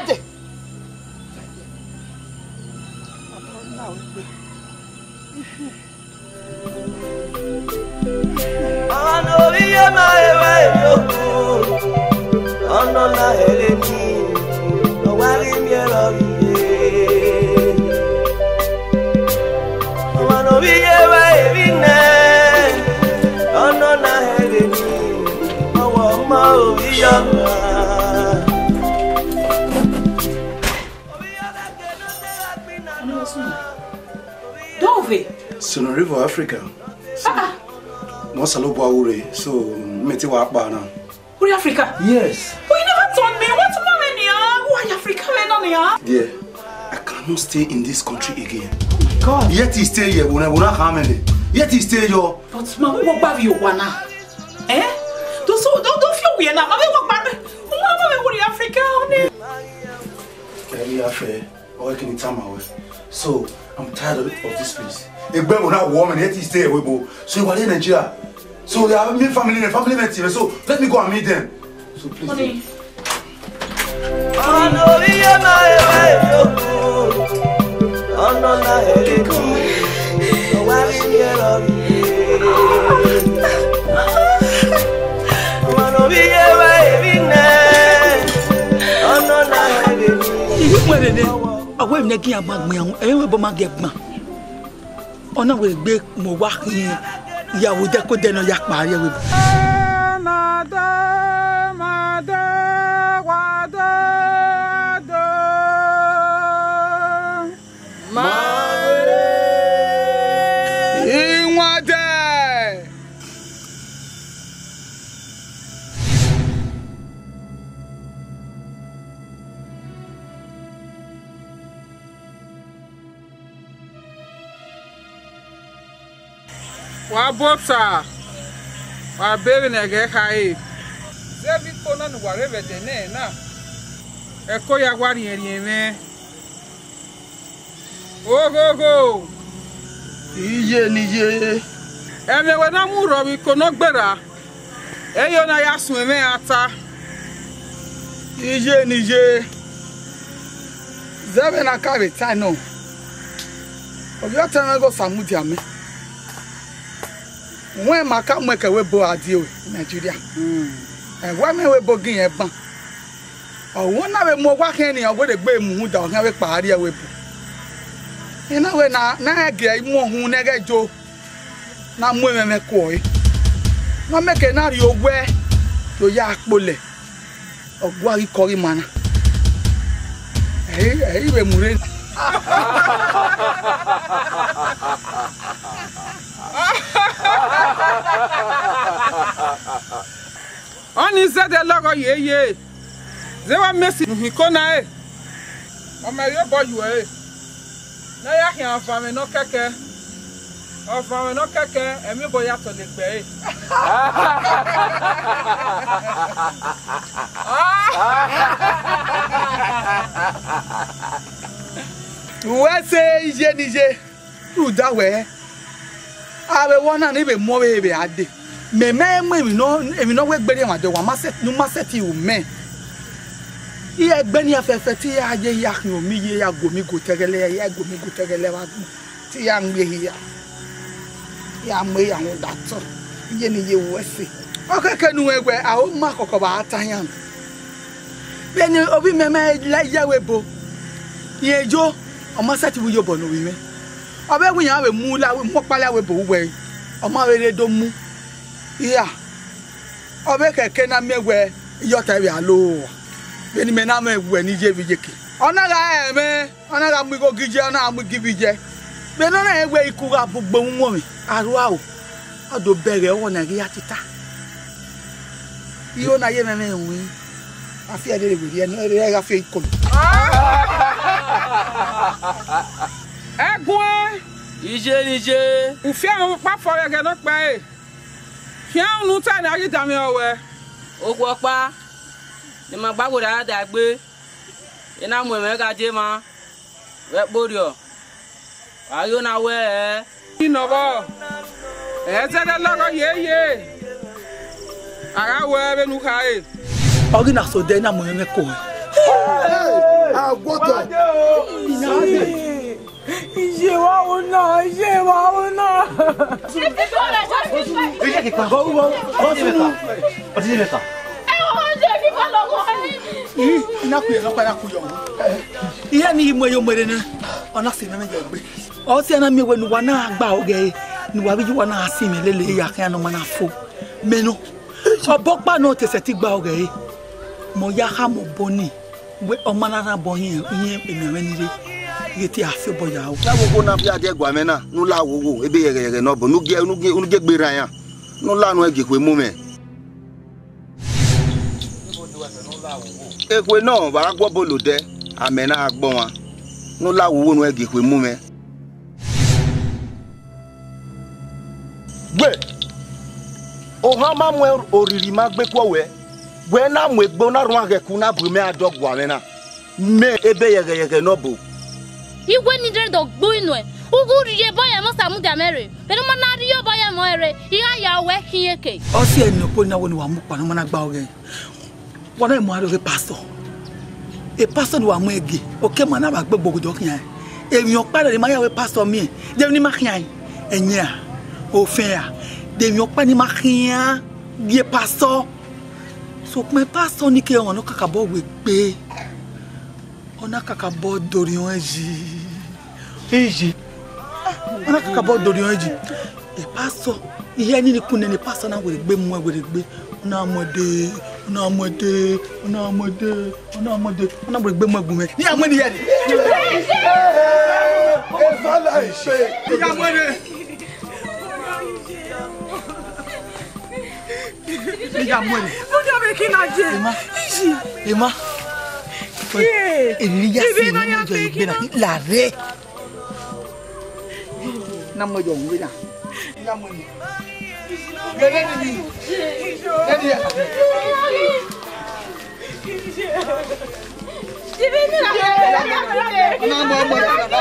Ano iye ma ewe yo. Ono na heleni. No wari mi ero ye. Ano iye wa ebine. Ono na heleni. Owo ma obiya ma. Dove? Sono River Africa. Mo salopo awure so meti wa pa na. Who Africa? Yes. But you never told me what's happening here. Why Africa men on here? Yeah. I cannot stay in this country again. Oh my God. Yet he stay here. We not coming. Yet he stay here. But ma, what about you, Wana? Eh? Don't feel weird now. Mama, what about me? Mama, what Africa on it? Every affair, all can time away. So I'm tired of this place. If Ben will not warm and yet he stay away, bo. So you are in Nigeria. So they have me family met here. So let me go and meet them. So please. Honey. Away making a bag me, and we get man. On we big more walking. Ya would go then on Yak Maria with Wa bota wa bebe na ge kai zebi kona no wa rebe de na eko ya gwari eme go iye eme we na mu ro bi kono gbera eyo na ya sun eme ata iye zebi na ka be tai no obi ata na go Samuti ame when maka mweke webo adio Nigeria when me webo gin eban o wona we mo wa ken ni o gbe gbe mu da o kan we paari e webo ina we na ge mu ohun ne gejo na mu me ko yi no meke na ri ogwe to ya apole ogwa ri kori mana we mure Oni said the logo ye. They were messing Hikona. O my boy you eh. Na ya kan fa no keke. O fa no keke, emi boy ya to le gbe. We say ije. Who that way? I want to be more baby at the me no we gbere wan de wa ma set you men Iya gbeni afefe ti ya je ya kan omi ye ya gomi go tegele ya gomi go tegele wa ti ya nwe ya. Ya me ya won dato. Iye ni ye wo se. Okeke nu egwe a o ma kokoba atayan. Beni obi meme la yawe bo. Ye jo o ma sati wo yo bo no wi me. Obe wu yan we mu la we mo pala we bo we. O ma we do mu. Iya. Obe keke na mewe yo ta wi alo. Beni me na mewe ni je bi jeki. Ona ga eme, ona ga mu go gije ona mu gibije. Beni na egwe iku ga bugbo nwo mi. Arua o. Odo bere o na ri atita. Iyo na ye meme nwi. Afi ade le bi eni re ga fi ikon. Egwe Ije. Ufi àwọn pa fore ge no pe. Fi àwọn nu ta na yita mi owe. Ogwo pa. Ni ma gbagbo da dagbe. Ina mu me ga je ma. We borio. Ayo na we Inobo. Ezele logo ye. Ara we be nu kai. Ogi na so de na mo me ko. Agboto. Ije wa ona. Ije ke kan. Oti meta. Ina ku ye lo pa ku yo. Iya ni mo yo mere na. Ona se meme je gbe. O se na mi we nu wa na agba oge. Ni wa bi wa na asi mi lele ya kan no ma na fo. Menu. Obo pa no te se ti gba oge. Mo ya ha mo boni. We o ma na bo yin emi awe ni re. Yeti afi bo ya o. La wo na fi ade gwa me na. Nu la wo ebe yere no bo. Nu ge gbera yan. Nu la nu ege kwe mu me. Ekwe no ba gbo bolo de. Amena agbo wan. Nu la wo nu ege kwe mu me. Gbe. O ha ma mu oriri ma gbe kwo we. We na mu egbo na ru age ku na bu me adogwa me na. Me ebe yege no bo. Igwe ni dre do gbo inu e. Ugu riye boye mo samu da mere. Pero mana riyo boye mo ere. Iya ya we hiyeke. O si eni opo na wo ni wa mu pa no mana gba oge. Wona mo aro pastor. E pastor ni wa mu ege. O ke mana ba gbogbo do kian. Emi o pa de ma ya we pastor mi. De ni ma kian. Enya. O fe a. De mi o pa ni ma kian. Ye pastor. So me pastor ni ke won no kakabo we gbe. Ona kakabo dori on eji. Ona kakabo dori on eji. E pastor. Iye ni kunne ni pastor na we gbe mu we gbe. Ona amode. Ona we gbe mu egun me. Ni amode ye ni. O fala ise. Ni amode. Ni amode. Mo do be kina je. Emma. Emilia si na yo igbe na la re. Na mo yo ngwe na. Na mo ni. Gele ni. Gele. Divini na. Na mo.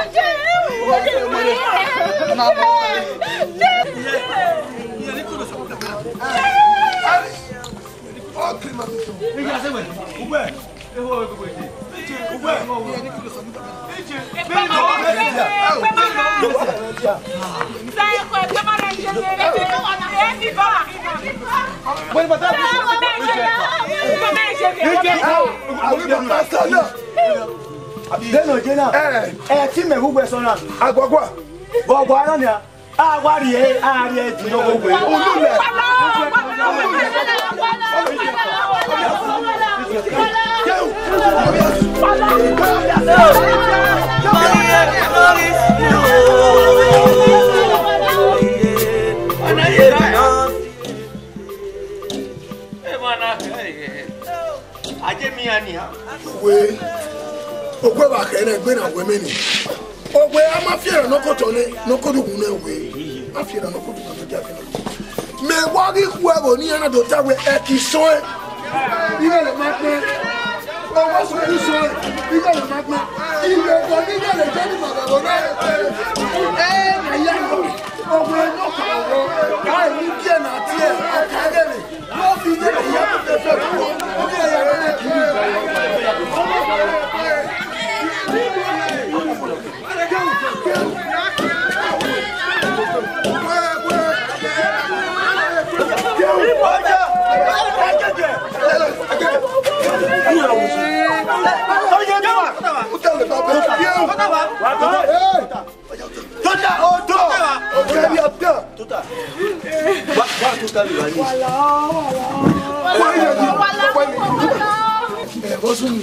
We ogwe ba ka na gbe na we meni. Ogwe ama fiera no koto ni no kodu gun na we. Afiera no kodu na ja fina. Me wa ri ku ebo ni na do ta we e ki so e. Ile le ma pe. O wa so ni so e. Ile le ma pe. Ile go ni le je ni ma ba na. Na ya no. Ogwe no ka ro. Ka ni die na tie. Ka ge ni. No fi je ya pe fe. O ni ya na ki. mani. Bosun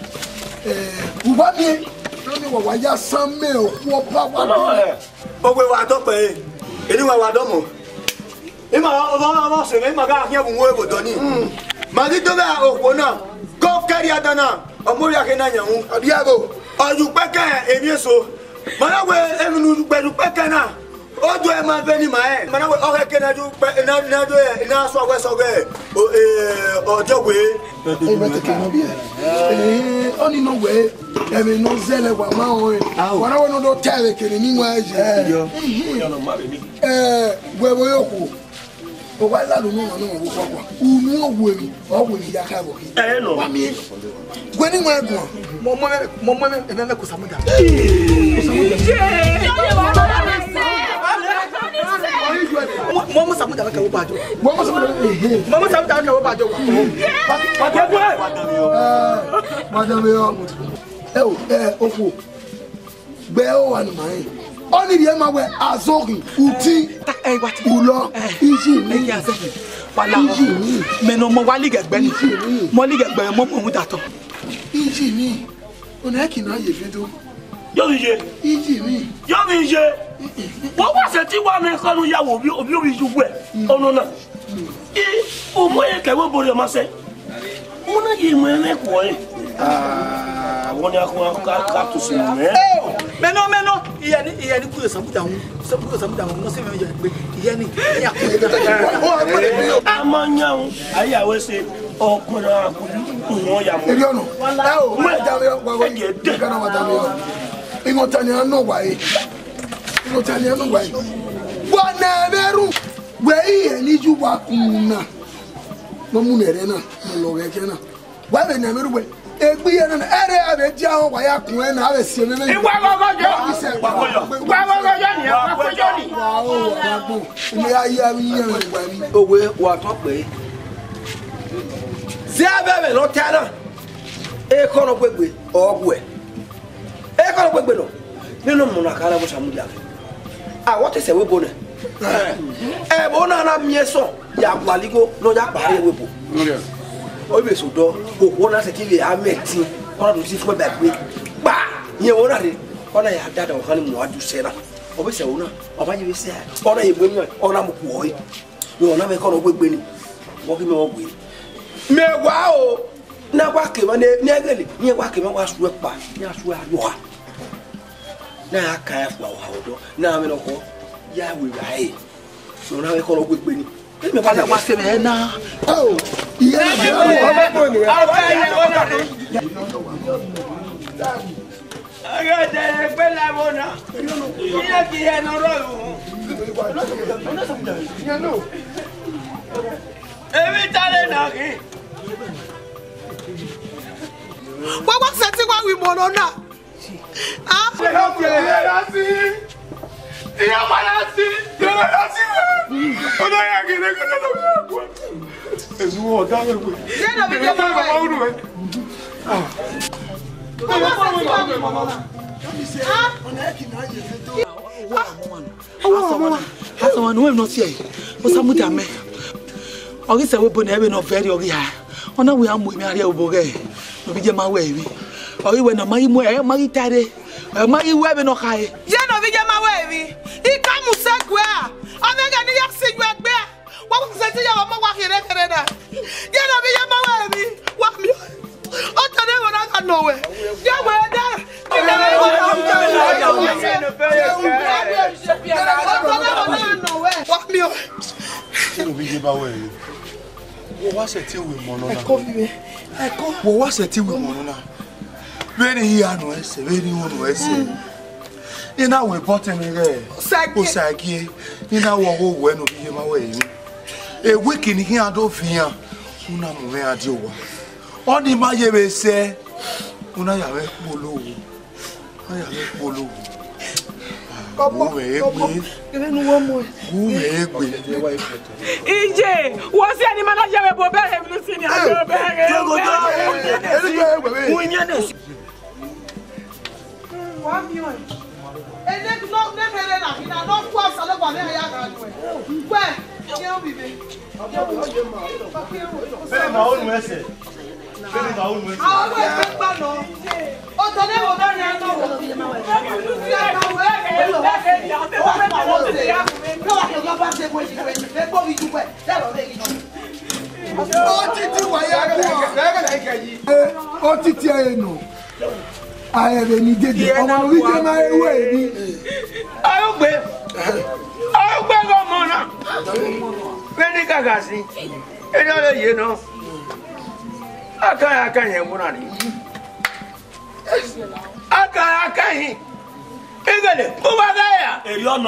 ubami lóní wà wáyà sánmẹ òkú ọba wà lọ. Ogbe wa to pe. Eni wa do mo. Ima o se me ma ga kin bu wo ebodo ni. Ma di to ba opo na. Go carry adana. Omori ake na yan. Adiago. Oju peke emi eso. Ma na we eminu pedu peke na. Ojo e ma be ni ma e. Ma na we o ke na ju pe na do e na so ge. Ojo we. E ma te ke no bi e. Oni no we. Emi no zele wa ma o e. Wa na we no do tele ke ni wa je. Yo no ma be ni. We yoku. O wa la lo no no wo kwa. Unu owo mi. Owo ni ya ka bo ki. No. Wa mi. Gwe ni wa gun. Mo e me ko samuda. Mama samuda ka wo bajo. Mama samuda ka wo bajo. Madame yo. Oku. Gbe o wa ni mai. Oni die ma we azoki uti. Ulo. Iji mi. Wala. Me no mo wali gegbe ni. Mo li gegbe mo mo dato. Iji mi. Ona ki na ye fedo. Yo mi je. Iji mi. Yo mi je. Wo wa se ti wa me kanu ya wo obi ju we. Ono na. O mo ye ke wo bori ma se. Mo na ye mo ne ko e. Wọ́n ní akọ́ ká tó sí mẹ́. Mẹ́nà ìyẹn ní kúrò sàmúdà wọn wọ́n sì mẹ́jọ pé ìyẹn ní a máa ń yàn ayáwó ṣe ọkùnrin àkùnrin wọn yà mọ́. Èmi ọ̀nà mo ẹ̀dá mi ọ̀pọ̀ àwọn ẹ̀jẹ̀ kánà wà dàmí ọ̀. Ìmọ̀ta ni a nọ wáyé. Wọ́n nà ẹ̀mẹ́rù wẹ̀ ìyẹn níjú wa kùn náà. Wọ́n mú nẹ̀rẹ̀ náà mo lọ rẹ̀ kẹ́ náà. Wọ́n bẹ̀ nà ẹ̀mẹ́rù wẹ̀. Egbi yẹn nana ẹrẹ abẹ di àwọn wàyà kun ẹ náà abẹ si ẹmẹ mẹ. Ìwà gbọgbọjọ ni wà ó wà gbó ẹmẹ ayé ayé yẹn wà gbà mí. Òwe wà tán pé ṣé abẹ́rẹ́ lọ tẹ́ náà ẹ kọ́nà gbégbé ọ̀gbù ẹ̀ ẹ kọ́nà gbégbé lọ nínú múnà kára bó sàmúlẹ̀ àgbẹ̀ àwọn tẹ̀sẹ̀ wé bo nẹ̀ ẹ̀ bó náà náà miẹ́ sọ yà gbàlígó lọ́jà pàrọ̀ wé bo. O be so do ko wona se ti le ameti ona do si fo ba gbe pa yen wona re ona ya dada o kan mu adu se na o be se wona o ba je be se ona ye gbe mi ona mu ku o yi yo na me ko no gbegbe ni wo ki me wo gbe me wa o na kwa ke ma ne egele ni kwa ke ma wa su pa ni asu ayo ha na aka ya fwa wa odo na me no ko ya we rai so na me ko no gbegbe ni me pa na wa se me na oh iya Aga de pela bona. Iya ki en oro. Evitale na ki. Wa se ti wa wi mo no na. Ah? Iya malasi. Odo ya ki ne ko no. Ezu o da we. Ye na bi je ma we. Asaman we no see o samuda me o ri se we bo na we no very o ri ha ona we amu mi ari obo ge no bi je ma we wi o ri we na mari mu e mari tare e mari we be no kai Ye no bi je ma we wi ika mu se gwe a omega ni ya se gwe gbe wa ko se ti ya wa ma wa kere kere na ye no bi je ma we wi wa mi o tane wona ka no we ye we da Wo se ti we mo no na. Wo se ti we mo no na. Beni ya no ese, beni wonu ese. Ina we bottom re. O sagi. Ina wo we no bi ma we yi. E wiki ni hin ado fian. Una mo me ade wa. Oni ma ye be se. Una ya we polo. Aya we polo. Ije, what's any manager we bo bere mi si ni ajo bere. Wa mi o. Ene no ne mere na ina no kwa sale kwa ne ya ga nu e. We, ye o bi be. Bẹ́ẹ̀ máa ó nu ẹsẹ̀. Bẹ́ẹ̀ máa ó nu ẹsẹ̀. Àwọn ọmọ ẹgbẹ́ gbà lọ. Ọ̀tọ̀ ní wo bẹ́ẹ̀ ni ẹ náà wọ̀. Ó títí ẹ̀ nù. Ayẹ̀rẹ̀ ní jẹjẹ ọmọ orí jẹ́ máa ń wẹ̀ ní. Ayọ̀gbẹ́ ọmọ náà. Bẹ́ẹ̀ ni kàkà sí. Ẹni ọ̀rẹ́ yìí náà. Akáyìn ẹ̀múra ni. Akáyìn. Igele, ó wá dáyà. Èrì ọ̀nà.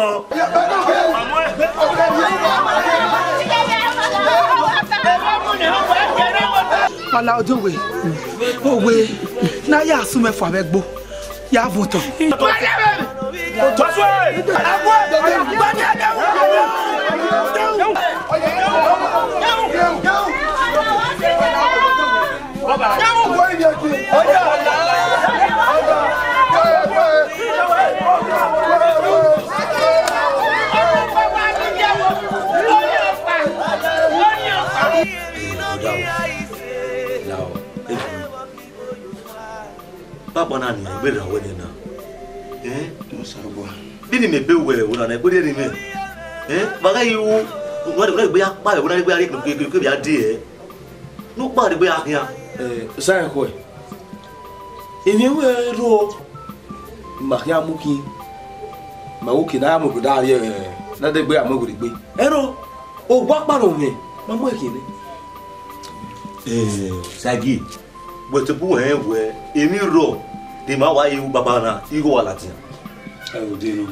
Pala ọjọ́ òwe náà yà sún mẹ́fà bẹ́ gbó yà á bùtọ̀. Papa na ni be ra we na. Bini me be we una na gbe ni me. Baga yu wo de gbe ya pa we na gbe ya ke bi ade no pa de gbe ya ya. Sai ko. Emi we ro ma ya muki. Ma uki na mo da ye na de gbe amogo de gbe. Ero o gwa paro me. Ma mo ekini. Sagi. But bu we emi ro di ma wa yu baba na igo wa latin. O de no.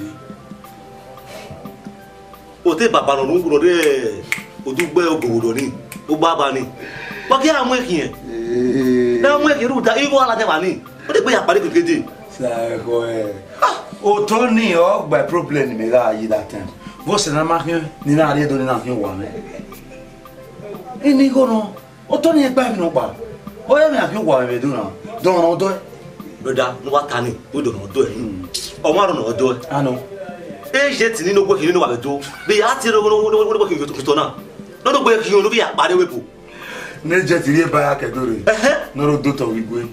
O te baba no nguro de o du gbe ogodo ni. O baba ni. Ba ki amu ekin e. Na mu ekin ru da igo wa latin wa ni. O de gbe ya pare kekeje. Sai ko o to ni o gba problem mi la yi that time. Você na máquina ni na re do ni na fi wa me. Eni go no. O to ni gba mi no pa. O ya mi afi wa me do na. Don no do. Brother, no wa tani, o do no do e. O ma ro no do e. Ano. E je ti ni no gbo kini no wa do. Be ya ti ro no kini to na. No do gbo kini no bi ya pare wepo. Ne je ti re ba ya ke do re. No ro do to wi gbe.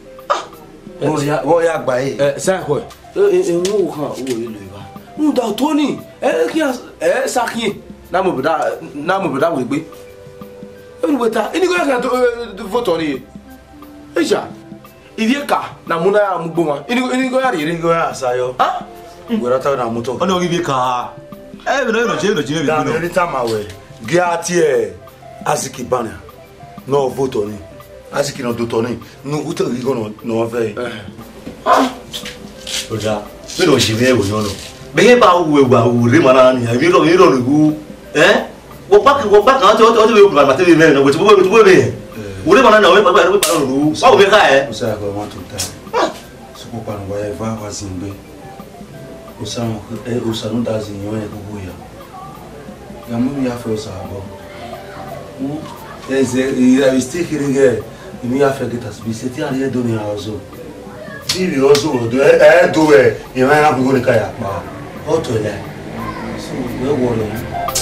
Wo ya gba e. Sai ko. Wo kan o le ba. Nu da to ni. Ki sa kin. Na mo beda we gbe. Enu beta, ini go ya kan to photo ni. Eja. Ivieka na muna ya mgboma. Ini go ya ri go ya sayo. Ah? Ngora ta na moto. Ono Ivieka. No je. Na every time awe. Giati e aziki bana. No voto ni. Aziki no doto ni. No uto ri go no ve. Oja. Me no shi me wo yo no. Be ba wu re mana ni. Mi ro ru. Wo back na to we ku ma te me no. Wo ti bo be. Ure mana na we pa ru. Wa me ka e. Usa ko ma to ta. So ko pa no wa eva wa zimbe. Usa no da zinyo e ko ya. Ya mu ya fe usa bo. Il a visté que les gars, il a fait que tas bi c'était aller donner à ozo. Si il ozo do do il va na ko ni kaya pa. O to le. So we wo lo.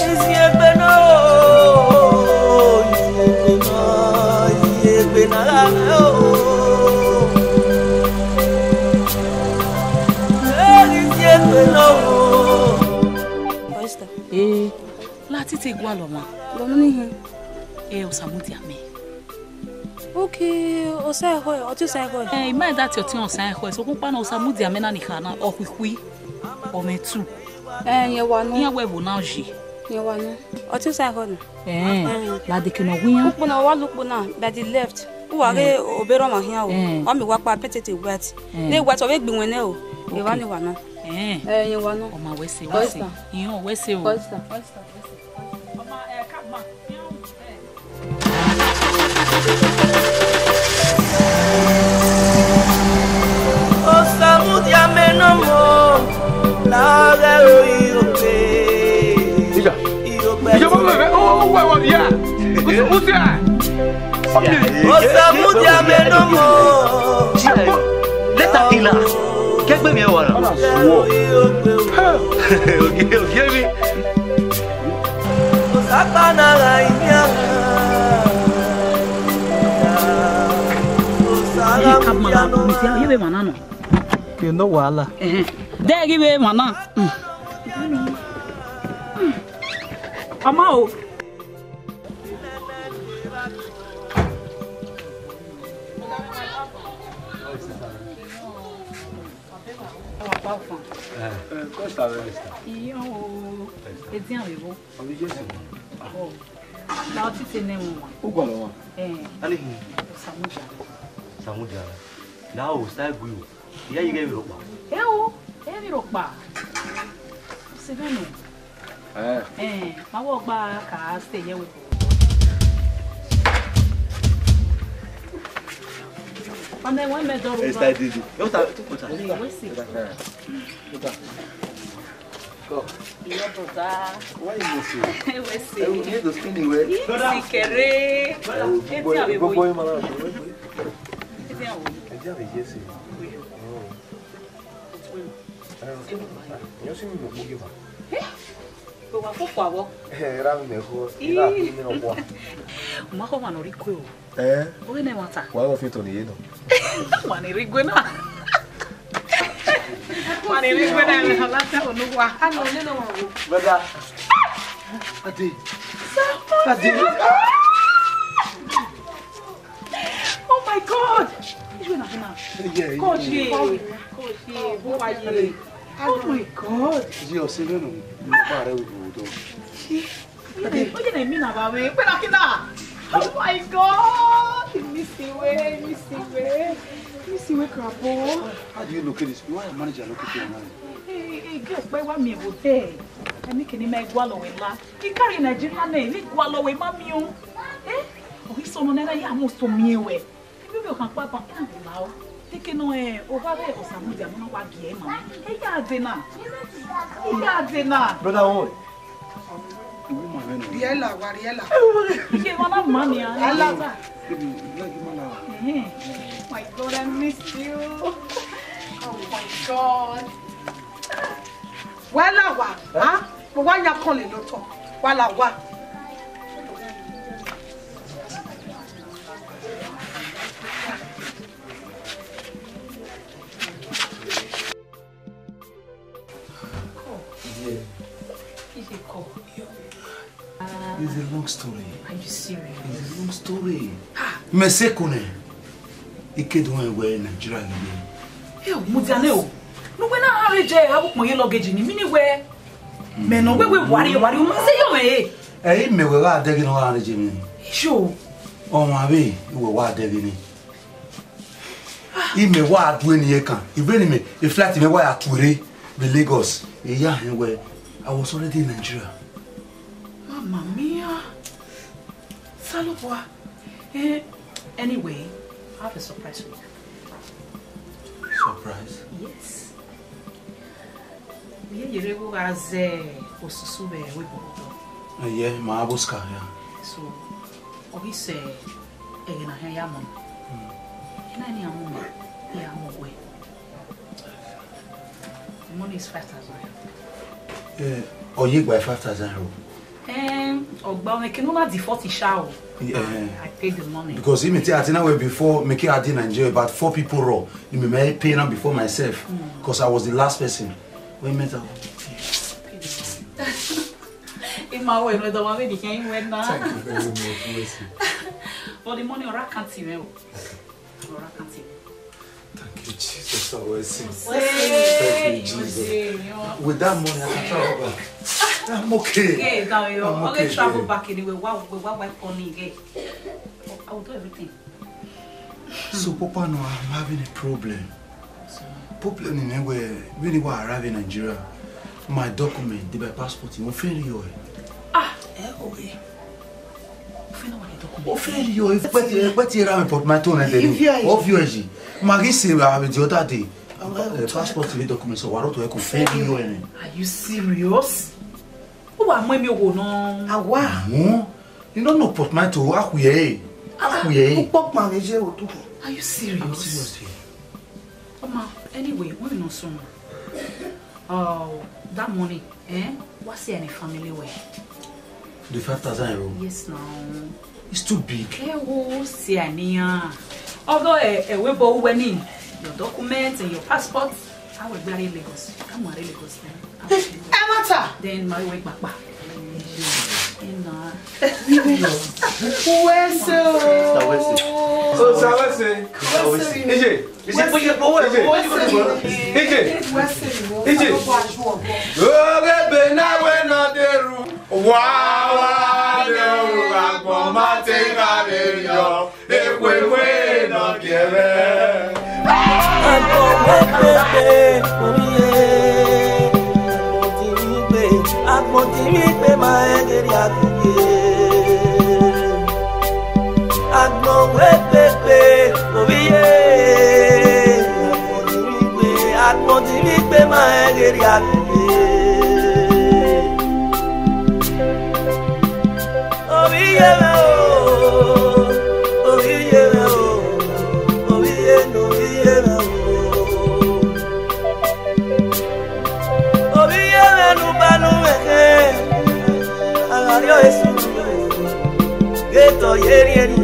Láti ti gwa lo ma. Lo ni hin. O samuti ame. Okay, o sai ho, o tu sai ho. Imagine that you tin o sai ho. So kun pa na o samuti ame na ni kana o kwikwi. O metu. Ye wa no. Ye we bu na ji. Ye wa no. O tu sai ho no. La de kino gwiyan. Lupo na wa lupo na by the left. Uwa re obero ma hin o. O mi wa pa petete wet. Le wet o we gbin wene o. Ye wa ni wa no. Ye wa no. O ma we se. Iyan we se o. Osamuti amenomo la garo irope. Ija baba o wa ya. Usia. Osamuti amenomo. Leta ila. Kegbe mi e wa na. Okay mi. No wala. There give me mana. Amao. Questa resta. Io avevo. La ti tenevo. Uguale ma. Ali. Samuja. Samuja. Now start go. Ya you get me ropa. Mi ropa. Se vendo. Ma wo gba ka stay here with. And then when me do. Está didi. Eu tá, tu tá. Go. Io botar. Why você? Eu sei. Eu need to spin away. Se querer. Boy mala. Yo sí me muevo. Eu vou por favor. Era mejor. Ira no kwa. Uma roma no rico. Oi ne mata. Kwa go fito ni yeno. Mani rico na. Mani rico na le halata onu wa. Ano ne no wa. Bada. Ati. Ati. Oh my God. Coach, who are you? Oh my God. Io se non mi pare un vuoto. What do you mean about me? Oh my God. Missy way, crapo. How do you look at this? Why a manager look at you now? Hey, guess by what me would say. I make any make wallow with la. He carry Nigeria name, he wallow with mammy. Oh, he's so no ya most to me way. You can papa now. Take no over there or some media no wa gie mama. Hey ya dena. Brother boy. Riela. Ye mama mami ala. My God, I miss you. Oh my God. Wala wa. Ah? Mo wa ya kon le loto. Wala wa. It's a long story. Are you serious? It's a long story. Mesekune. Ike do we Nigeria again. Yo, Mudianeo. No we na arrange abu mo ye luggage ni mini we. Me no we worry o ma say yo me. Me we wa adegi no arrange me. Sure. O ma be we wa adegi ni. Me wa adu eni e kan. Even me e flight me wa ature the Lagos. Yeah, we I was already in Nigeria. Mamma mia. Salopwa. Anyway, I have a surprise for you. Surprise? Yes. You rego as osusube we bodo. Yeah, my abuska, yeah. So, obi say egena ha ya mon. Na ni amuma ya mogwe. The money is 5,000. Or you buy 5,000 euro. Ogba me cannot default sha. I paid the money. Because if me tell Atina way before make it in Nigeria about 4 people raw. You may pay now before myself. Because I was the last person. We met out. In my way, no the one we can win now. Thank you very much. For the money or I can't see me. Thank you, Jesus. I will sing. Thank you, Jesus. With that money, I can travel back. I'm okay. Yeah, now you I'm only okay, travel babe. back anyway. What on me? I will do everything. So, Papa, no, I'm having a problem. Problem in where really when I arrive in Nigeria, my document, my passport, I'm offending you. Offending you. But you're having portmanteau and then obviously, Marie said I have the other day. Passport document, so why don't I offend you? Are you serious? Who am I? Me go no. Awa. You don't know portmanteau. Akuye. Are you serious? I'm serious. Mama, anyway, what you know soon? Oh, that money, what's any family way? The 5,000 euro? Yes, no. It's too big. Oh, Siania. Although a webo wedding, your documents and your passport, I will marry Lagos. I'm marry Lagos then. Emata! Then my way back. Get to